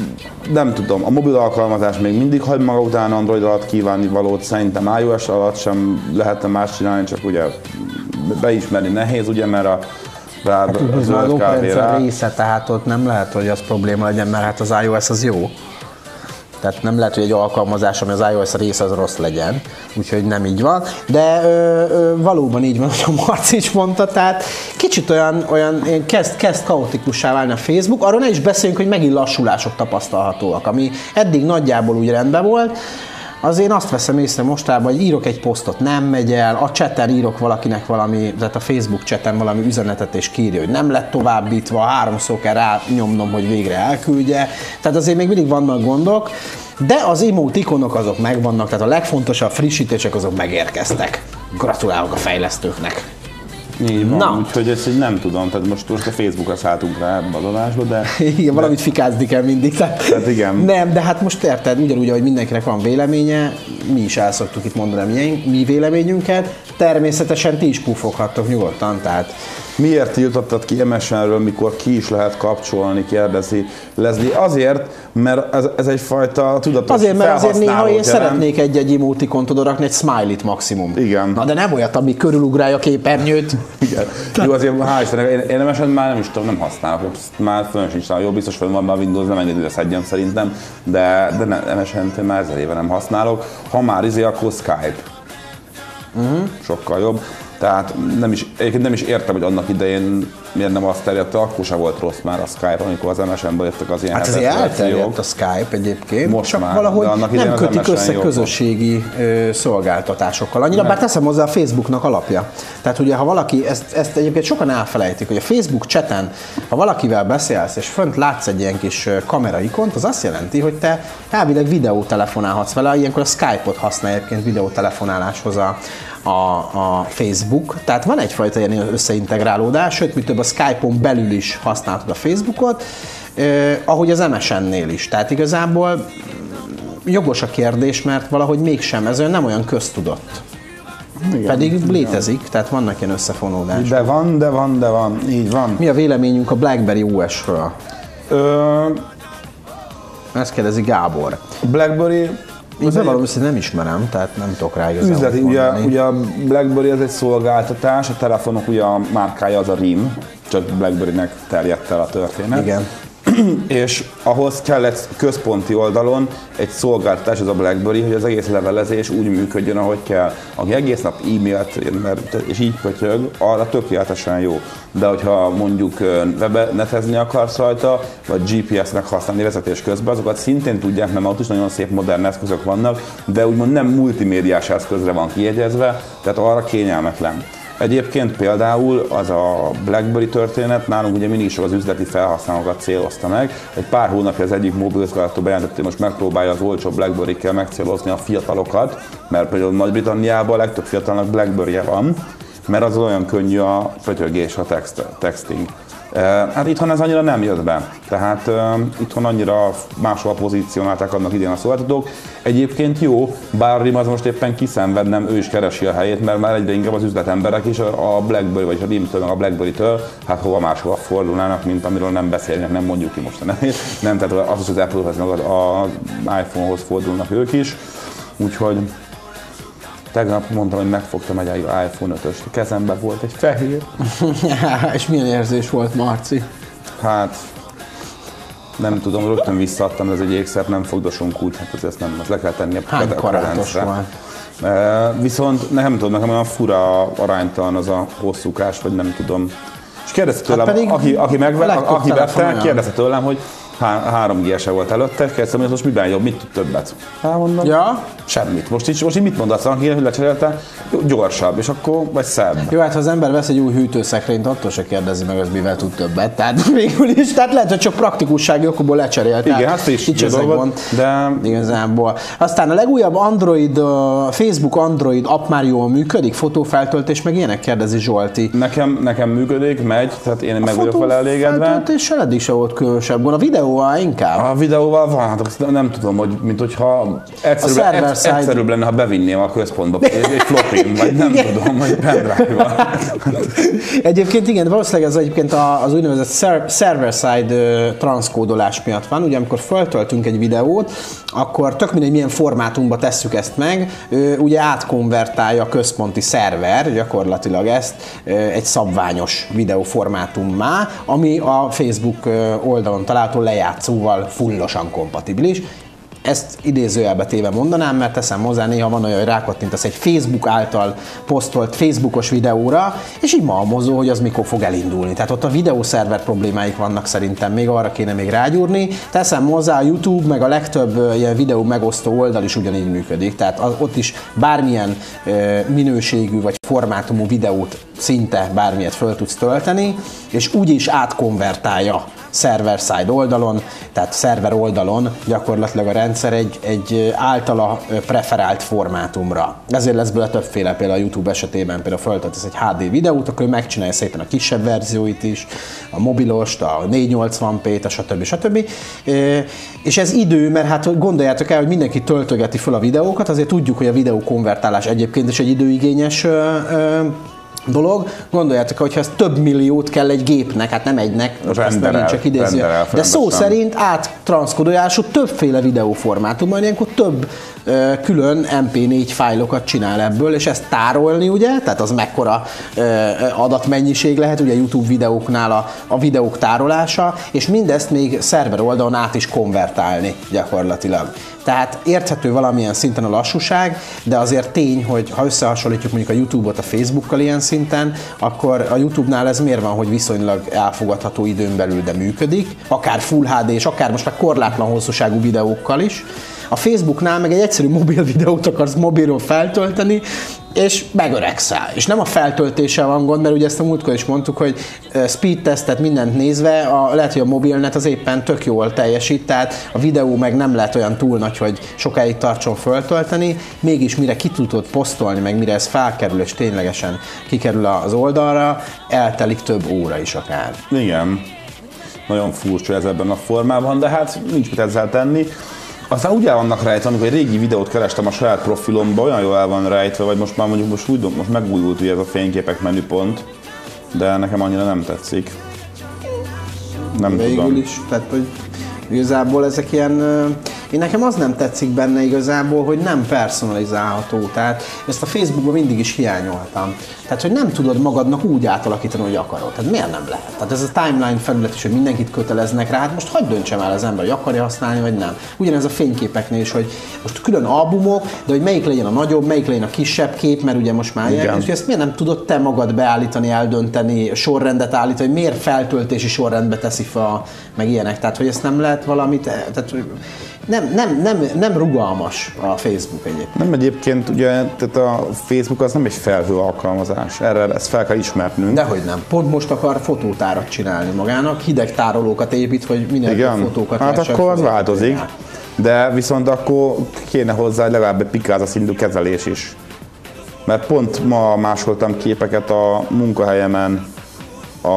nem tudom, a mobil alkalmazás még mindig hagy maga után Android alatt kívánni valót, szerintem iOS alatt sem lehetne más csinálni, csak ugye beismerni nehéz, ugye, mert a rá hát, a zöld kávé rá. része, tehát ott nem lehet, hogy az probléma legyen, mert hát az iOS az jó. Tehát nem lehet, hogy egy alkalmazás, ami az iOS része, az rossz legyen, úgyhogy nem így van. De ö, ö, valóban így van, hogy a Marci is mondta, tehát kicsit olyan, olyan kezd, kezd kaotikussá válni a Facebook. Arról ne is beszéljünk, hogy megint lassulások tapasztalhatóak, ami eddig nagyjából úgy rendben volt. Az én azt veszem észre mostában, hogy írok egy posztot, nem megy el, a chaten írok valakinek valami, tehát a Facebook chaten valami üzenetet, és kírja, hogy nem lett továbbítva, háromszor kell rányomnom, hogy végre elküldje. Tehát azért még mindig vannak gondok, de az emotikonok azok megvannak, tehát a legfontosabb frissítések azok megérkeztek. Gratulálok a fejlesztőknek! Így van, na. Úgyhogy ezt így nem tudom, tehát most, most a Facebookra szálltunk rá ebbe az adásba, de... Igen, valamit fikázni kell mindig. Tehát, tehát igen. Nem, de hát most érted, ugyanúgy, hogy mindenkinek van véleménye, mi is el szoktuk itt mondani a mi, mi véleményünket, természetesen ti is pufoghattok nyugodtan, tehát... Miért tiltottad ki em es en-ről, mikor ki is lehet kapcsolni, kérdezi Leslie? Azért, mert ez, ez egyfajta tudatos Azért, mert azért néha én jelen. szeretnék egy-egy emotikont oda rakni, egy smiley-t maximum. Igen. Na de nem olyat, ami körülugrálja a képernyőt. Igen. Jó, azért hál' Istennek, én, én em es en már nem is tudom, nem használok, már fönn sincs talán. Jó, biztos, hogy van már Windows, nem engedi, hogy szedjem szerintem, de, de nem, em es en-t már ezer éve nem használok. Ha már izé, akkor Skype. Uh-huh. Sokkal jobb. Tehát nem is, egyébként nem is értem, hogy annak idején miért nem azt terjedte, akkor sem volt rossz már a Skype, amikor az em es en-ből jöttek az ilyen hát azért elterjedt a Skype egyébként, most csak már, valahogy nem kötik össze jobb. közösségi ö, szolgáltatásokkal. Annyira, bár teszem hozzá, a Facebooknak alapja. Tehát ugye, ha valaki, ezt, ezt egyébként sokan elfelejtik, hogy a Facebook chaten, ha valakivel beszélsz, és fönt látsz egy ilyen kis kameraikont, az azt jelenti, hogy te elvileg videótelefonálhatsz vele, ilyenkor a Skype-ot használja egyébként videótelefonáláshoz a A, a Facebook, tehát van egyfajta ilyen összeintegrálódás, sőt, mi több a Skype-on belül is használhatod a Facebookot, eh, ahogy az em es en-nél is. Tehát igazából jogos a kérdés, mert valahogy mégsem, ez olyan nem olyan köztudott. Igen, pedig igen. Létezik, tehát vannak ilyen összefonódások. De van, de van, de van, így van. Mi a véleményünk a BlackBerry o es-ről? Ö... Ezt kérdezi Gábor. BlackBerry... Én bevallom, hogy nem ismerem, tehát nem tudok rá igazából üzleti, ugye, ugye a BlackBerry az egy szolgáltatás, a telefonok ugye a márkája az a RIM, csak BlackBerrynek terjedt el a történet. Igen. És ahhoz kell egy központi oldalon egy szolgáltatás, ez a BlackBerry, hogy az egész levelezés úgy működjön, ahogy kell. Aki egész nap e-mailt és így pötyög, arra tökéletesen jó. De hogyha mondjuk webnetezni akarsz rajta, vagy gé pé es-nek használni vezetés közben, azokat szintén tudják, mert ott is nagyon szép modern eszközök vannak, de úgymond nem multimédiás eszközre van kiegyezve, tehát arra kényelmetlen. Egyébként például az a BlackBerry történet nálunk ugye mindig is az üzleti felhasználókat célozta meg. Egy pár hónapja az egyik mobilszolgáltató bejelentett, hogy most megpróbálja az olcsó BlackBerry-kkel megcélozni a fiatalokat, mert például Nagy-Britanniában a legtöbb fiatalnak BlackBerry-je van, mert az olyan könnyű a pötyögés, a text, texting. Hát itthon ez annyira nem jött be, tehát uh, itthon annyira máshol pozícionálták annak idén a szolgáltatók. Egyébként jó, bár RIM az most éppen kiszenved, nem, ő is keresi a helyét, mert már egyre inkább az üzletemberek is a BlackBerry vagy a RIM-től, meg a BlackBerry-től, hát hova máshova fordulnának, mint amiről nem beszélnek, nem mondjuk ki most a nevét. Nem, tehát az is az Apple-hoz, meg az iPhone-hoz fordulnak ők is, úgyhogy tegnap mondtam, hogy megfogtam egy iPhone ötöst, a kezemben volt egy fehér. És milyen érzés volt, Marci? Hát, nem tudom, rögtön visszaadtam, ez egy ékszert, nem fogdosunk úgy, hát ezt nem, azt le kell tenni a Hány karátos van? Viszont nem tudom, nekem olyan fura aránytalan az a hosszúkás, vagy nem tudom. És kérdezte tőlem, hát aki, aki, megve, aki vette, kérdezte tőlem, hogy Há- három G-se volt előtte, kérdeztem, hogy most miben jobb, mit tud többet? Elmondom, Ja. semmit. Most így, most így mit mondasz, aki lecserélte? Gyorsabb, és akkor vagy szebb. Jó, hát ha az ember vesz egy új hűtőszekrényt, attól se kérdezi meg, az mivel tud többet. Tehát végül is, tehát lehet, hogy csak praktikussági okokból lecserélt. Igen, hát is dolgot, de... igazából. Aztán a legújabb Android, Facebook Android app már jól működik, fotófeltöltés, meg ilyenek, kérdezi Zsolti. Nekem, nekem működik, megy, tehát én meg vagyok vele elégedve. A fotófeltöltéssel eddig se volt különösebb gond, a videóval inkább. A videóval van, hát nem tudom, hogy mint hogyha egyszerűbb, egy, egyszerűbb lenne, ha bevinném a központba egy, egy flopim, vagy nem igen. tudom, hogy pendrive-val. Egyébként igen, valószínűleg ez egyébként az úgynevezett server-side transzkódolás miatt van. Ugye amikor feltöltünk egy videót, akkor tök mindegy milyen formátumba tesszük ezt meg, ugye átkonvertálja a központi szerver gyakorlatilag ezt egy szabványos videóformátummá, ami a Facebook oldalon található lejátszóval fullosan kompatibilis. Ezt idézőjelbe téve mondanám, mert teszem hozzá, néha van olyan, hogy rákattintasz egy Facebook által posztolt Facebookos videóra, és így malmozó, hogy az mikor fog elindulni. Tehát ott a videószerver problémáik vannak szerintem, még arra kéne még rágyúrni. Teszem hozzá, a YouTube meg a legtöbb ilyen videó megosztó oldal is ugyanígy működik, tehát az, ott is bármilyen e, minőségű vagy formátumú videót szinte bármilyet föl tudsz tölteni, és úgyis átkonvertálja server-side oldalon, tehát szerver oldalon gyakorlatilag a rendszer egy, egy általa preferált formátumra. Ezért lesz belőle többféle, például a YouTube esetében például föltöltesz egy há dé videót, akkor megcsinálja szépen a kisebb verzióit is, a mobilost, a négyszáznyolcvan pé-t, stb. stb. És ez idő, mert hát gondoljátok el, hogy mindenki töltögeti fel a videókat, azért tudjuk, hogy a videó konvertálás egyébként is egy időigényes dolog. Gondoljátok, hogyha ez több milliót kell egy gépnek, hát nem egynek, renderel, csak idéző. De szó szerint áttranszkodolású többféle videóformátumban, ilyenkor több uh, külön em pé négy fájlokat csinál ebből, és ezt tárolni, ugye, tehát az mekkora uh, adatmennyiség lehet, ugye YouTube videóknál a, a videók tárolása, és mindezt még szerver oldalon át is konvertálni gyakorlatilag. Tehát érthető valamilyen szinten a lassúság, de azért tény, hogy ha összehasonlítjuk mondjuk a YouTube-ot a Facebookkal ilyen szinten, akkor a YouTube-nál ez miért van, hogy viszonylag elfogadható időn belül, de működik, akár Full há dé és akár most már korlátlan hosszúságú videókkal is. A Facebooknál meg egy egyszerű mobil videót akarsz mobilról feltölteni, és megöregszel. És nem a feltöltéssel van gond, mert ugye ezt a múltkor is mondtuk, hogy speed testet mindent nézve, a, lehet, hogy a mobilnet az éppen tök jól teljesít, tehát a videó meg nem lehet olyan túl nagy, hogy sokáig tartson föltölteni, mégis mire ki tudod posztolni, meg mire ez felkerül, és ténylegesen kikerül az oldalra, eltelik több óra is akár. Igen. Nagyon furcsa ez ebben a formában, de hát nincs mit ezzel tenni. Aztán úgy el vannak rejtve, amikor egy régi videót kerestem a saját profilomba, olyan jól el van rejtve, vagy most már mondjuk most, úgy, most megújult ugye ez a fényképek menüpont, de nekem annyira nem tetszik. Nem Végül tudom. is, tehát hogy igazából ezek ilyen, én nekem az nem tetszik benne igazából, hogy nem personalizálható, tehát ezt a Facebookban mindig is hiányoltam. Tehát, hogy nem tudod magadnak úgy átalakítani, hogy akarod. Tehát miért nem lehet? Tehát ez a timeline felület is, hogy mindenkit köteleznek rá, hát most hagyd döntsem el az ember, hogy akarja használni, vagy nem. Ugyanez a fényképeknél is, hogy most külön albumok, de hogy melyik legyen a nagyobb, melyik legyen a kisebb kép, mert ugye most már ilyen, és ezt miért nem tudod te magad beállítani, eldönteni, sorrendet állítani, hogy miért feltöltési sorrendbe teszi fel, meg ilyenek. Tehát, hogy ezt nem lehet valamit, tehát, hogy nem, nem, nem, nem rugalmas a Facebook egyébként. Nem egyébként, ugye, tehát a Facebook az nem egy felhő alkalmazás, erre ezt fel kell ismernünk. Dehogy nem. Pont most akar fotótárat csinálni magának, hideg tárolókat épít, hogy minél több fotókat hát akkor az változik, de viszont akkor kéne hozzá legalább egy pikáza szintű kezelés is. Mert pont ma másoltam képeket a munkahelyemen a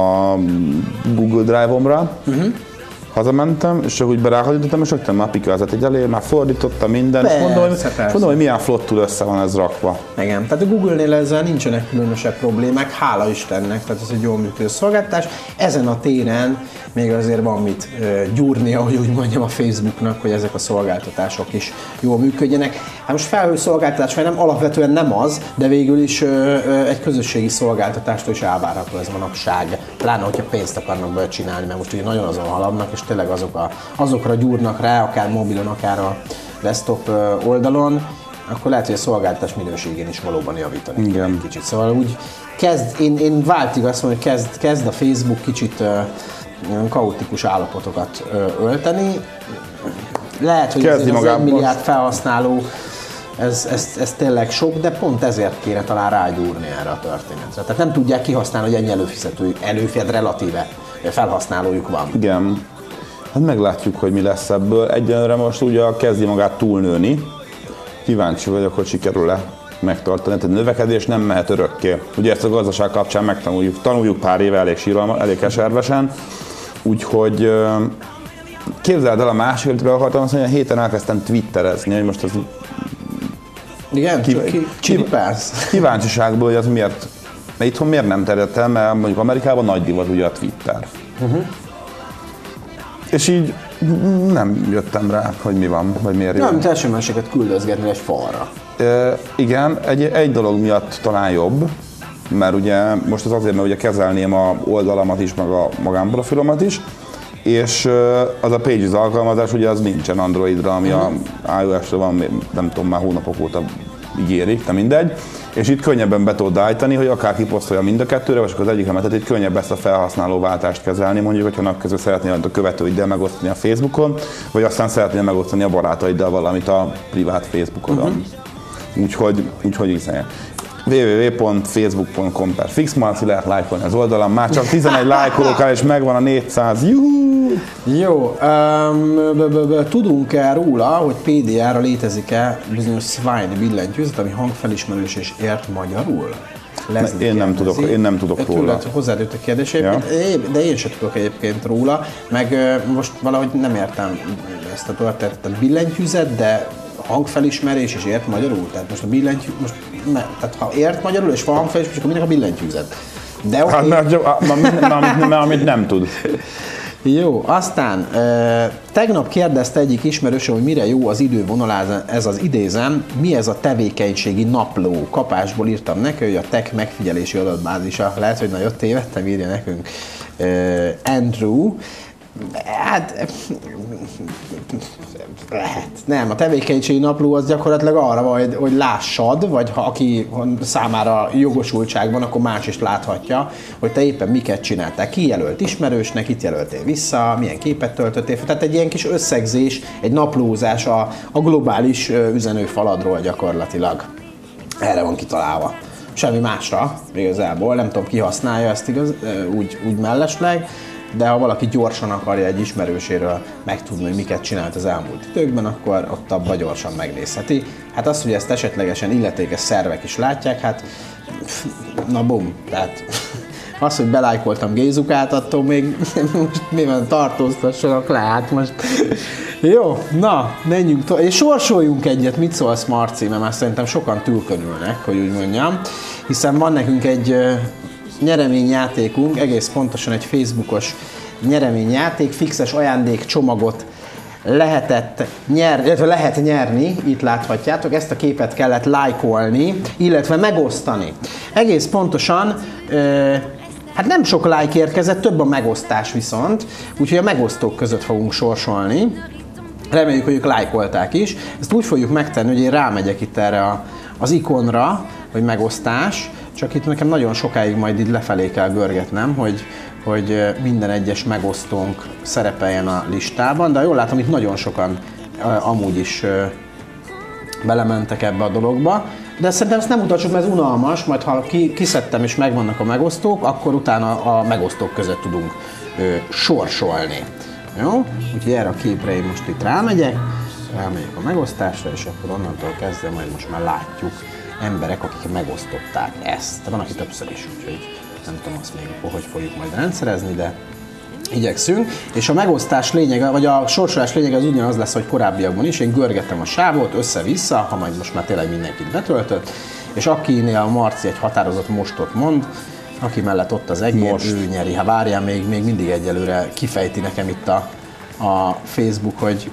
Google Drive-omra, uh-huh. Hazamentem, és csak úgy beráhadítottam, és rögtön már pikázat egy elé, már fordítottam mindent, és mondom, hogy, mondom, hogy milyen flottul össze van ez rakva. Igen, tehát a Google-nél ezzel nincsenek különösebb problémák, hála Istennek, tehát ez egy jól működő szolgáltatás. Ezen a téren még azért van mit uh, gyúrnia, hogy úgy mondjam, a Facebooknak, hogy ezek a szolgáltatások is jól működjenek. Hát most felhő szolgáltatás, vagy nem, alapvetően nem az, de végül is uh, uh, egy közösségi szolgáltatástól is elvárható ez manapság. Pláne, hogyha pénzt akarnak belőle csinálni, mert most ugye nagyon azon haladnak, és tényleg azok a, azokra gyúrnak rá, akár mobilon, akár a desktop uh, oldalon, akkor lehet, hogy a szolgáltatás minőségén is valóban javítani. Igen. Kicsit. Szóval úgy kezd, én, én váltig azt mondom, hogy kezd, kezd a Facebook kicsit uh, kaotikus állapotokat ölteni. Lehet, hogy Kezdi az egy milliárd most. felhasználó, ez, ez, ez tényleg sok, de pont ezért kéne talán rágyúrni erre a történetre. Tehát nem tudják kihasználni, hogy ennyi előfizető, előfed relatíve felhasználójuk van. Igen. Hát meglátjuk, hogy mi lesz ebből. Egyenlőre most ugye kezdi magát túlnőni. Kíváncsi vagyok, hogy sikerül-e megtartani. Tehát a növekedés nem mehet örökké. Ugye ezt a gazdaság kapcsán megtanuljuk, tanuljuk pár éve elég síralma, elég keservesen. Úgyhogy képzeld el a másik, amit akartam azt mondani, a héten elkezdtem twitterezni, hogy most az igen, ki, ki, ki, kíváncsiságból, hogy az miért, mert itthon miért nem terjedt el, mert mondjuk Amerikában nagy divat ugye a Twitter. Uh-huh. És így nem jöttem rá, hogy mi van, vagy miért jön. Nem, te es em es-eket küldözgetni egy falra. E, igen, egy, egy dolog miatt talán jobb, mert ugye most az azért, mert ugye kezelném a oldalamat is, meg a magánprofilomat is, és az a Pages alkalmazás, ugye az nincsen Androidra, ami uh-huh. a iOS-ra van, nem tudom, már hónapok óta ígérik, de mindegy. És itt könnyebben be tudod állítani, hogy akár kiposztolja mind a kettőre, vagy az egyikre, mert itt könnyebb ezt a felhasználóváltást kezelni, mondjuk, hogyha nap közül szeretnél a követőiddel megosztani a Facebookon, vagy aztán szeretnél megosztani a barátaiddal valamit a privát Facebookodon. Uh-huh. Úgyhogy, úgyhogy iszonyat. double-u double-u double-u pont facebook pont com per fixmarci, lehet lájkolni az oldalon, már csak tizenegy lájkolókál, és megvan a négyszáz. Juhú! Jó, um, tudunk-e róla, hogy pé dé er-ra létezik-e bizonyos Swine billentyűzet, ami hangfelismerős és ért magyarul? Én nem, tudok, én nem tudok róla. Hozzád jött a kérdés, ja. De én sem tudok egyébként róla, meg most valahogy nem értem ezt a történetet, a billentyűzet, de hangfelismerés és ért magyarul? Tehát most a billentyű, most ne, tehát ha ért magyarul és van hangfelismerés, akkor minek a billentyűzet? De okay. Hát mert, mert, mert, mert amit nem tud. Jó, aztán e, tegnap kérdezte egyik ismerősöm, hogy mire jó az idővonal, ez az idézem, mi ez a tevékenységi napló? Kapásból írtam neki, hogy a tech megfigyelési adatbázisa. Lehet, hogy nagyot tévedtem, írja nekünk e, Andrew. Hát, lehet. Nem, a tevékenységi napló az gyakorlatilag arra vagy, hogy lássad, vagy ha aki számára jogosultság van, akkor más is láthatja, hogy te éppen miket csináltál. Ki jelölt ismerősnek, itt jelöltél vissza, milyen képet töltöttél. Tehát egy ilyen kis összegzés, egy naplózás a, a globális üzenőfaladról gyakorlatilag. Erre van kitalálva. Semmi másra igazából, nem tudom ki használja ezt igaz, úgy, úgy mellesleg. De ha valaki gyorsan akarja egy ismerőséről megtudni, hogy miket csinált az elmúlt időkben, akkor ott abban gyorsan megnézheti. Hát az, hogy ezt esetlegesen illetékes szervek is látják, hát na bum, tehát az, hogy belájkoltam Gézukát, attól még most mivel tartóztassanak le, hát most jó, na, menjünk tovább, és sorsoljunk egyet, mit szólsz Marci, mert már szerintem sokan tülkönülnek, hogy úgy mondjam, hiszen van nekünk egy nyereményjátékunk, egész pontosan egy Facebookos nyereményjáték, fixes ajándékcsomagot lehetett nyer, illetve lehet nyerni, itt láthatjátok, ezt a képet kellett lájkolni, illetve megosztani. Egész pontosan, hát nem sok like érkezett, több a megosztás viszont, úgyhogy a megosztók között fogunk sorsolni. Reméljük, hogy ők lájkolták is. Ezt úgy fogjuk megtenni, hogy én rámegyek itt erre a, az ikonra, hogy megosztás, csak itt nekem nagyon sokáig majd itt lefelé kell görgetnem, hogy, hogy minden egyes megosztónk szerepeljen a listában, de jól látom, itt nagyon sokan amúgy is belementek ebbe a dologba, de szerintem ezt nem mutassuk, mert ez unalmas, majd ha kiszedtem és megvannak a megosztók, akkor utána a megosztók között tudunk sorsolni. Jó? Úgyhogy erre a képre én most itt rámegyek, rámegyek a megosztásra, és akkor onnantól kezdve majd most már látjuk emberek, akik megosztották ezt. De van, aki többször is, úgyhogy nem tudom azt még, hogy fogjuk majd rendszerezni, de igyekszünk. És a megosztás lényege, vagy a sorsolás lényege az ugyanaz lesz, hogy korábbiakban is. Én görgettem a sávot össze-vissza, ha majd most már tényleg mindenkit betöltött, és akinél a Marci egy határozott mostot mond, aki mellett ott az egész, ő nyeri. Ha várjál, még, még mindig egyelőre kifejti nekem itt a, a Facebook, hogy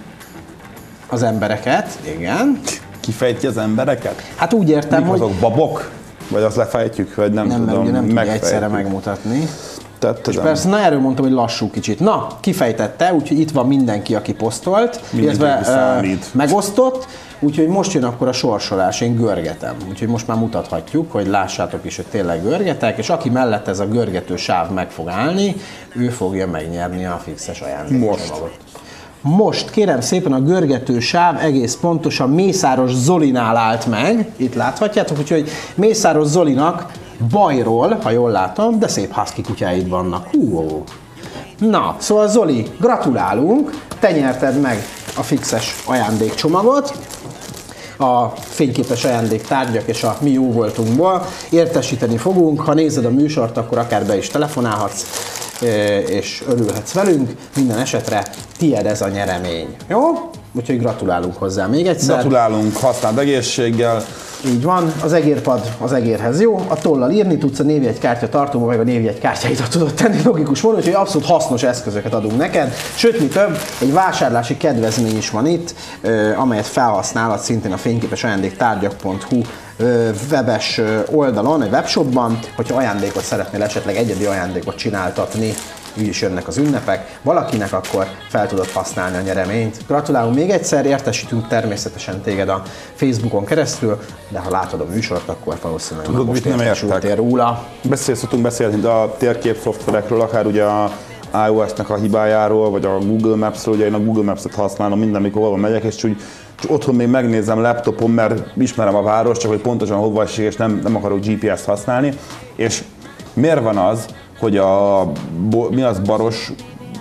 az embereket, igen. Kifejti az embereket? Hát úgy értem, mik hogy... azok babok? Vagy azt lefejtjük, vagy nem, nem tudom, nem tudja egyszerre megmutatni. tetted. És persze, na erről mondtam, hogy lassú kicsit. Na, kifejtette, úgyhogy itt van mindenki, aki posztolt, illetve uh, megosztott, úgyhogy most jön akkor a sorsolás, én görgetem. Úgyhogy most már mutathatjuk, hogy lássátok is, hogy tényleg görgetek, és aki mellett ez a görgető sáv meg fog állni, ő fogja megnyerni a fixes ajándékcsomagot. Most kérem szépen a görgető sáv egész pontosan Mészáros Zolinál állt meg, itt láthatjátok, úgyhogy Mészáros Zolinak bajról, ha jól látom, de szép husky kutyáid vannak. Hú. Na, szóval Zoli, gratulálunk, te nyerted meg a fixes ajándékcsomagot, a fényképes ajándéktárgyak és a mi jó voltunkból. Értesíteni fogunk, ha nézed a műsort, akkor akár be is telefonálhatsz, és örülhetsz velünk. Minden esetre tied ez a nyeremény. Jó? Úgyhogy gratulálunk hozzá még egyszer. Gratulálunk, használd egészséggel. Így van, az egérpad az egérhez jó, a tollal írni tudsz, a névjegykártya tartóba meg a névjegykártyáidat tudod tenni, logikus módon, úgyhogy abszolút hasznos eszközöket adunk neked. Sőt, mi több, egy vásárlási kedvezmény is van itt, amelyet felhasználhat szintén a fényképes ajándéktárgyak pont hu webes oldalon, egy webshopban, hogyha ajándékot szeretnél, esetleg egyedi ajándékot csináltatni, így is jönnek az ünnepek, valakinek akkor fel tudod használni a nyereményt. Gratulálunk még egyszer, értesítünk természetesen téged a Facebookon keresztül, de ha látod a műsort, akkor valószínűleg Tudod, most nem értesültél róla. Beszél, szoktunk beszélni a térkép szoftverekről, akár ugye a iOS-nek a hibájáról, vagy a Google Maps-ről, ugye én a Google Maps-et használom minden, amikor hova megyek, és úgy és otthon még megnézem laptopon, mert ismerem a város, csak hogy pontosan hova esik, és nem, nem akarok gé pé es-t használni. És miért van az, hogy a, mi az Baros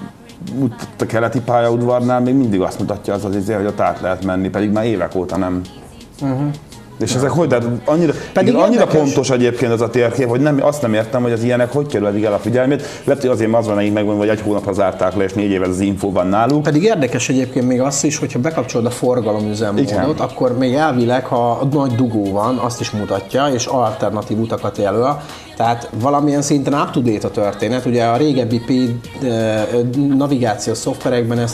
a keleti pályaudvarnál még mindig azt mutatja az az izé, hogy ott át lehet menni, pedig már évek óta nem. Uh-huh. És ezek hogy, de annyira, igen, annyira pontos egyébként ez a térkép, hogy nem, azt nem értem, hogy az ilyenek hogy kerülhetik el a figyelmét. Lehet, hogy azért az van nekik megvan, hogy egy hónapra zárták le, és négy éve az infó van náluk. Pedig érdekes egyébként még az is, hogyha bekapcsolod a forgalomüzemmódot, akkor még elvileg, ha nagy dugó van, azt is mutatja, és alternatív utakat jelöl. Tehát valamilyen szinten up-to-date a történet. Ugye a régebbi P navigációs szoftverekben ezt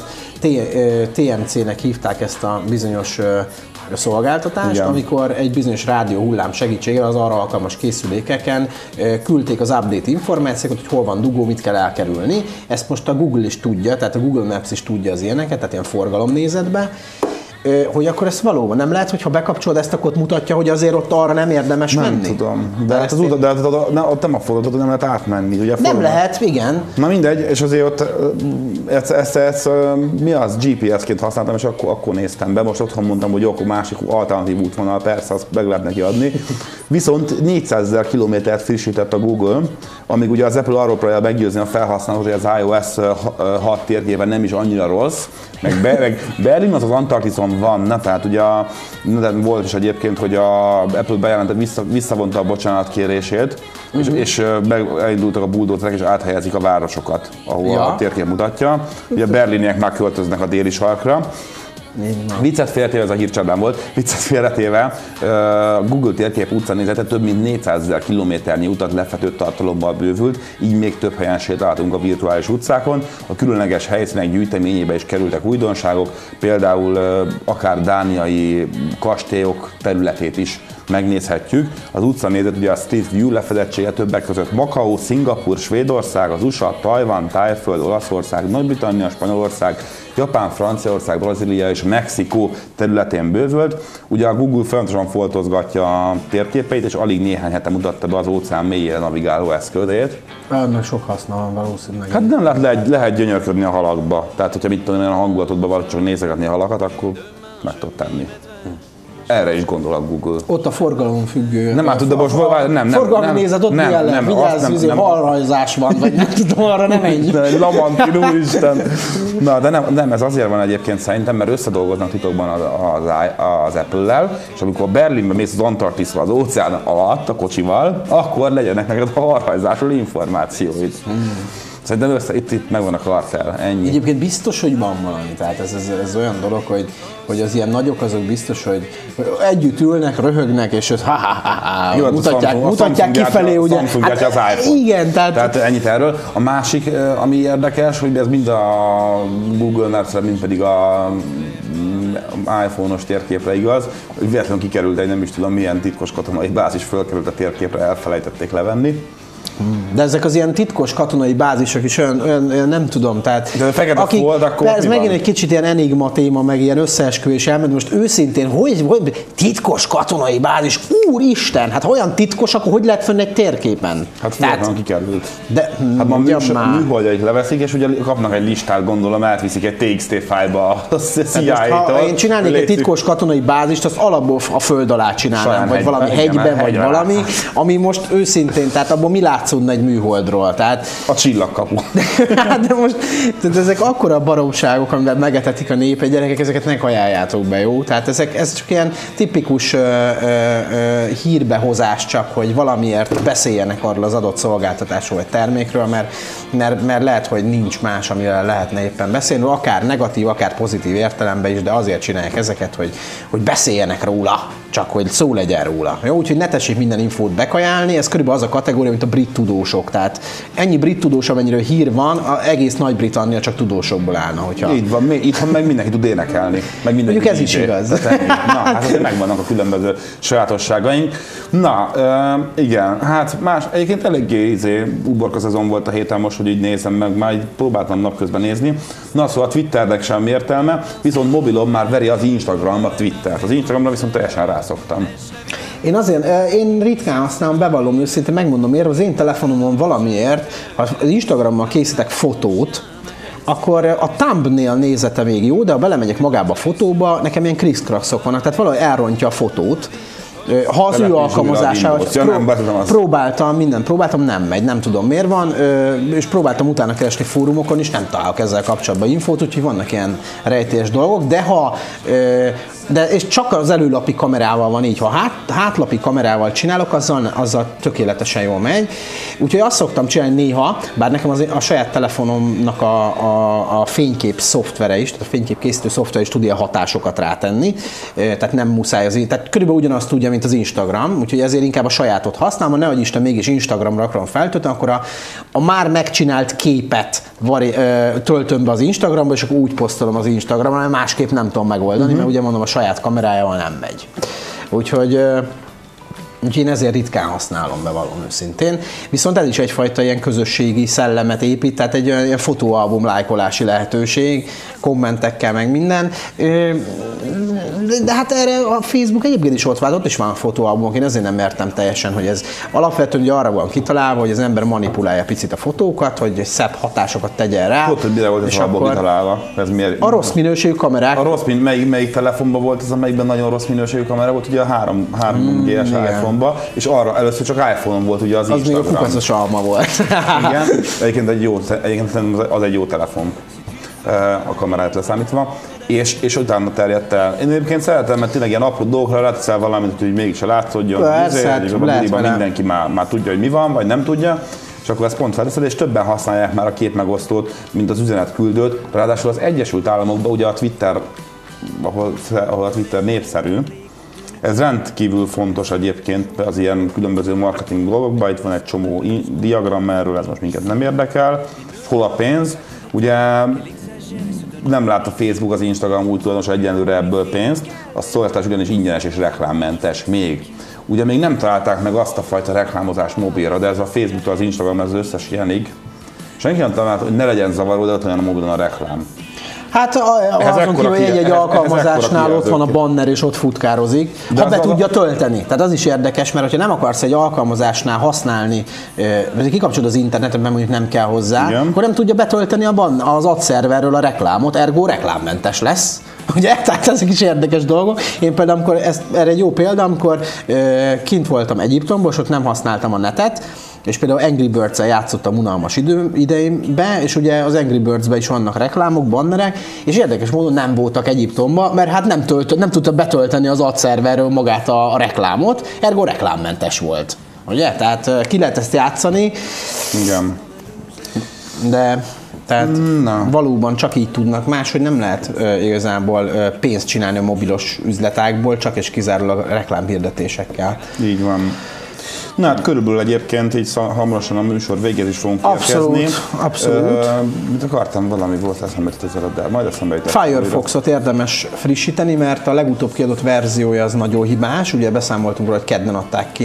té em cé-nek hívták ezt a bizonyos szolgáltatást, igen, amikor egy bizonyos rádió hullám segítségével az arra alkalmas készülékeken küldték az update információkat, hogy hol van dugó, mit kell elkerülni. Ezt most a Google is tudja, tehát a Google Maps is tudja az ilyeneket, tehát ilyen forgalomnézetben. Hogy akkor ezt valóban nem lehet, hogy ha bekapcsolod ezt, akkor mutatja, hogy azért ott arra nem érdemes nem menni? Nem tudom, de, hát az utat, de ott nem a fordulatot, nem lehet átmenni. Ugye nem lehet, igen. Na mindegy, és azért ott ezt, ezt, ezt mi az, gé pé es-ként használtam, és akkor, akkor néztem be. Most otthon mondtam, hogy akkor másik alternatív útvonal, persze, azt meg lehet neki adni. Viszont négyszázezer kilométert frissített a Google, amíg ugye az Apple arról próbálja meggyőzni a felhasználót, hogy az iOS hat térképe nem is annyira rossz, meg, be, meg Berlin az az Antarktiszon van, na, tehát ugye a, volt is egyébként, hogy a Apple bejelentett, vissza, visszavonta a bocsánatkérését, uh-huh. és, és elindultak a bulldozerek, és áthelyezik a városokat, ahol ja. a térkép mutatja. Ugye a berliniek már költöznek a déli sarkra. Viccet félretéve, ez a hírcsapdán volt, viccet félretéve, Google térkép utcanézete több mint négyszázezer kilométernyi utat lefető tartalommal bővült, így még több helyen sétáltunk a virtuális utcákon. A különleges helyszínek gyűjteményébe is kerültek újdonságok, például akár dániai kastélyok területét is megnézhetjük. Az utcanézet, ugye a Street View lefedettsége többek között Macau, Szingapur, Svédország, az u es á, Tajvan, Tájföld, Olaszország, Nagy-Britannia, Spanyolország, Japán, Franciaország, Brazília és Mexikó területén bővült. Ugye a Google folyamatosan foltozgatja a térképeit, és alig néhány hete mutatta be az óceán mélyére navigáló eszközét. Ennek sok haszna van valószínűleg. Hát nem lehet, lehet, lehet gyönyörködni a halakba. Tehát, hogyha mit tudom, olyan a hangulatodban vagy csak nézegetni a halakat, akkor meg tudod tenni. Erre is gondol a Google. Ott a forgalom függő. Nem, hát, de most nem, nem. Forgalmi nézet, ott nem, milyen lehet? Vigyázz, halrajzás van, vagy nem tudom, arra nem menj. Lamantin, úristen. Na, de nem, nem, ez azért van egyébként szerintem, mert összedolgoznak titokban az, az, az Apple-lel, és amikor Berlinbe mész az Antarktiszra az óceán alatt a kocsival, akkor legyenek neked a halrajzásról információid. Hmm. Szerintem össze, itt, itt megvan a kartel, ennyi. Egyébként biztos, hogy van valami, tehát ez, ez, ez olyan dolog, hogy, hogy az ilyen nagyok azok biztos, hogy együtt ülnek, röhögnek, és ha ha ha jó, mutatják, Samsung, mutatják kifelé, a ugye. Samsung hát, az iPhone. Igen, tehát... tehát ennyit erről. A másik, ami érdekes, hogy ez mind a Google Maps-re, mind pedig a iPhone-os térképre igaz, hogy véletlenül kikerült egy nem is tudom milyen titkos katonai bázis, fölkerült a térképre, elfelejtették levenni. De ezek az ilyen titkos katonai bázisok is olyan, olyan, olyan nem tudom, tehát... De a fekete akik, fold, akkor ez megint egy kicsit ilyen enigma téma, meg ilyen összeesküvés elment. Most őszintén, hogy, hogy titkos katonai bázis, úristen, hát ha olyan titkos, akkor hogy lehet fönn egy térképen? Hát fordulóan kikerült. De, hát ma műholdjaik leveszik, és ugye kapnak egy listát, gondolom, átviszik egy té iksz té fájlba a C I A-tól. Ha én csinálnék egy titkos katonai bázist, azt alapból a föld alá csinálnám, Saján vagy hegyben, valami igen, hegyben, vagy hegyben. valami, ami most őszintén, tehát abból mi látszódna egy műholdról, tehát... A csillagkapu. Hát de most, tehát ezek akkora baromságok, amivel megetetik a népet, gyerekek, ezeket ne ajánljátok be, jó? Tehát ezek, ez csak ilyen tipikus ö, ö, ö, hírbehozás csak, hogy valamiért beszéljenek arról az adott szolgáltatásról vagy termékről, mert, mert, mert lehet, hogy nincs más, amivel lehetne éppen beszélni, akár negatív, akár pozitív értelemben is, de azért csinálják ezeket, hogy, hogy beszéljenek róla, csak hogy szó legyen róla. Jó? Úgyhogy ne tessék minden infót bekajálni, ez körülbelül az a kategória, mint a brit tudósok. Tehát ennyi brit tudós, amennyiről hír van, az egész Nagy-Britannia csak tudósokból állna. Hogyha... Így van, itthon meg mindenki tud énekelni. Meg mindenki mondjuk ez is igaz. Na, hát azért megvannak a különböző sajátosságaink. Na, uh, igen, hát más, egyébként eléggé izé, uborka szezon volt a héten most, hogy így nézem meg, már így próbáltam napközben nézni. Na, szóval a Twitternek sem értelme, viszont mobilom már veri az Instagram, a Twittert. Az Instagramra viszont teljesen rászoktam. Én azért, én ritkán használom, bevallom őszintén, megmondom miért, az én telefonomon valamiért, ha az Instagrammal készítek fotót, akkor a thumbnail nézete még jó, de ha belemegyek magába a fotóba, nekem ilyen krisz-krakszok vannak, tehát valahogy elrontja a fotót. Ha az ő alkalmazásával pró- próbáltam, mindent próbáltam, nem megy, nem tudom miért van, és próbáltam utána keresni fórumokon is, nem találok ezzel kapcsolatban infót, úgyhogy vannak ilyen rejtélyes dolgok, de ha de és csak az előlapi kamerával van így, ha hát, hátlapi kamerával csinálok, azzal, azzal tökéletesen jól megy. Úgyhogy azt szoktam csinálni néha, bár nekem az, a saját telefonomnak a, a, a fénykép szoftvere is, tehát a fénykép készítő szoftver is tud ilyen hatásokat rátenni, tehát nem muszáj az, tehát körülbelül ugyanazt tudja, mint az Instagram, úgyhogy ezért inkább a sajátot használom, ha nehogy Isten mégis Instagramra akarom feltölteni, akkor a, a már megcsinált képet vari, ö, töltöm be az Instagramba, és akkor úgy posztolom az Instagramra, mert másképp nem tudom megoldani, uh-huh. mert ugye mondom, a saját kamerájával nem megy. Úgyhogy, úgyhogy én ezért ritkán használom, bevallom őszintén. Viszont ez is egyfajta ilyen közösségi szellemet épít, tehát egy olyan ilyen fotóalbum lájkolási lehetőség, kommentekkel meg minden. De hát erre a Facebook egyébként is ott vált, ott is van fotóalbumok, én ezért nem értem teljesen, hogy ez alapvetően ugye arra van kitalálva, hogy az ember manipulálja picit a fotókat, hogy szebb hatásokat tegyen rá. Ott, hogy mire volt ez abból kitalálva? Ez miért? A rossz minőségű kamerák. A rossz, melyik, melyik telefonban volt ez, amelyikben nagyon rossz minőségű kamera volt, ugye a három G S mm, iPhone-ba, és arra először csak iPhone-on volt ugye az, az Instagram. Az még a kukaszos alma volt. Igen, egyébként, egy jó, egyébként az egy jó telefon, a kamerát leszámítva, és, és utána terjedt el. Én egyébként szeretem, mert tényleg ilyen apró dolgokra leteszel valamit, hogy mégis látszódjon, persze, hát, a mindenki már, már tudja, hogy mi van, vagy nem tudja, és akkor ezt pont felteszed, és többen használják már a képmegosztót, mint az üzenetküldőt. Ráadásul az Egyesült Államokban ugye a Twitter, ahol, ahol a Twitter népszerű, ez rendkívül fontos egyébként az ilyen különböző marketing dolgokban, itt van egy csomó diagram erről, ez most minket nem érdekel. Hol a pénz? Ugye nem lát a Facebook, az Instagram úgy tulajdonos egyenlőre ebből pénzt, a szolgáltatás ugyanis ingyenes és reklámmentes még. Ugye még nem találták meg azt a fajta reklámozást mobilra, de ez a Facebook, az Instagram, ez az összes ilyenig. Senki nem talált, hogy ne legyen zavaró, de ott olyan a mobilon a reklám. Hát azon kívül egy-egy alkalmazásnál ott van a banner és ott futkározik, de ha be tudja tölteni. Tehát az is érdekes, mert ha nem akarsz egy alkalmazásnál használni, vagy kikapcsolod az internetet, mert mondjuk nem kell hozzá, igen, akkor nem tudja betölteni a ban- az adszerverről a reklámot, ergo reklámmentes lesz. Ugye? Tehát ezek is érdekes dolgok. Én például, amikor ezt, erre egy jó példa, amikor kint voltam Egyiptomban, és ott nem használtam a netet, és például Angry Birds-el játszottam unalmas idő, idejében, és ugye az Angry Birds-ben is vannak reklámok, bannerek, és érdekes módon nem voltak Egyiptomban, mert hát nem, tölt, nem tudta betölteni az adszerverről magát a, a reklámot, ergo reklámmentes volt. Ugye? Tehát ki lehet ezt játszani. Igen. De tehát na, valóban csak így tudnak, máshogy nem lehet uh, igazából uh, pénzt csinálni a mobilos üzletágból, csak és kizárólag reklámhirdetésekkel. Így van. Na hát körülbelül egyébként így hamarosan a műsor végéhez is fogunk abszolút, érkezni. Abszolút. Uh, mit akartam, valami volt eszembe jutott az előbb, de majd eszembe jutott. Firefoxot érdemes frissíteni, mert a legutóbb kiadott verziója az nagyon hibás, ugye beszámoltunk róla, hogy kedden adták ki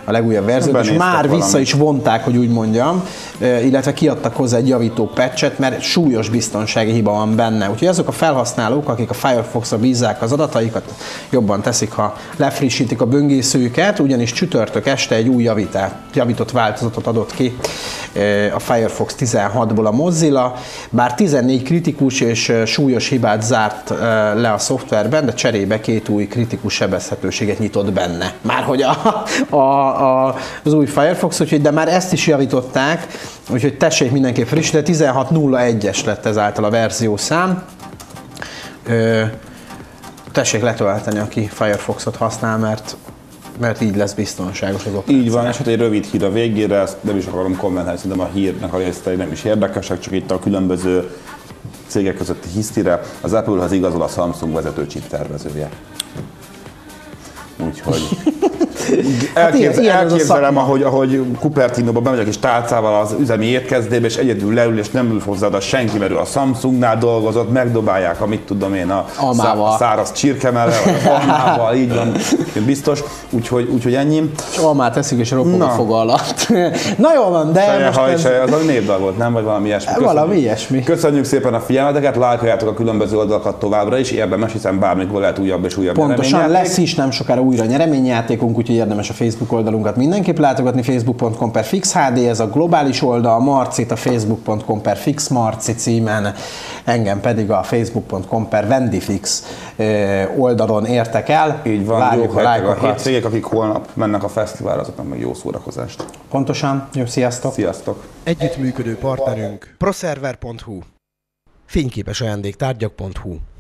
a legújabb verziót, és már vissza valami. is vonták, hogy úgy mondjam, illetve kiadtak hozzá egy javító patchet, mert súlyos biztonsági hiba van benne. Úgyhogy azok a felhasználók, akik a Firefox-ra bízzák az adataikat, jobban teszik, ha lefrissítik a böngészőjüket, ugyanis csütörtök este egy új javítát, javított változatot adott ki a Firefox tizenhatból a Mozilla, bár tizennégy kritikus és súlyos hibát zárt le a szoftverben, de cserébe két új kritikus sebezhetőséget nyitott benne. Márhogy a, a, a, az új Firefox, úgyhogy, de már ezt is javították, úgyhogy tessék mindenképp frissíteni, tizenhat nulla egyes lett ezáltal a verziószám. Ö, tessék letölteni, aki Firefoxot használ, mert mert így lesz biztonságos az operáció. Így van, és hát egy rövid hír a végére, ezt nem is akarom kommentálni, szerintem a hírnek a részei nem is érdekesek, csak itt a különböző cégek közötti hisztire. Az Apple-hoz igazol a Samsung vezető chip tervezője. Úgyhogy elképzel, hát elképzelem, ahogy, ahogy Cupertino-ba bemegy a kis tálcával az üzemi étkezdébe, és egyedül leül, és nem ül hozzád a senki, mert ő a Samsungnál dolgozott, megdobálják a mit tudom én, a, a száraz csirkemellel, vagy almával, így van, biztos, úgyhogy, úgyhogy ennyi. És almát eszik, és ropog a foga alatt. Na jól van, de Seje, most haj, ez... seje, az a névdal volt, nem? Vagy valami ilyesmi. Köszönjük. Valami ilyesmi. Köszönjük szépen a figyelmeteket, lájkoljátok a különböző oldalakat továbbra is, érdemes, hiszen bármikor lehet újabb és újabb Pontosan, lesz is nem sokára újra nyereményjátékunk, úgyhogy érdemes a Facebook oldalunkat mindenképp látogatni, facebook pont com per fixhd, ez a globális oldal, Marcit a facebook pont com per fixmarci címen, engem pedig a facebook pont com per vendifix oldalon értek el. Így van, várjuk jó, a lájkokat. A hétvégék, akik holnap mennek a fesztiválra, azoknak meg jó szórakozást. Pontosan, jó, sziasztok! Sziasztok! Együttműködő partnerünk proszerver pont hu, fényképes ajándéktárgyak pont hu.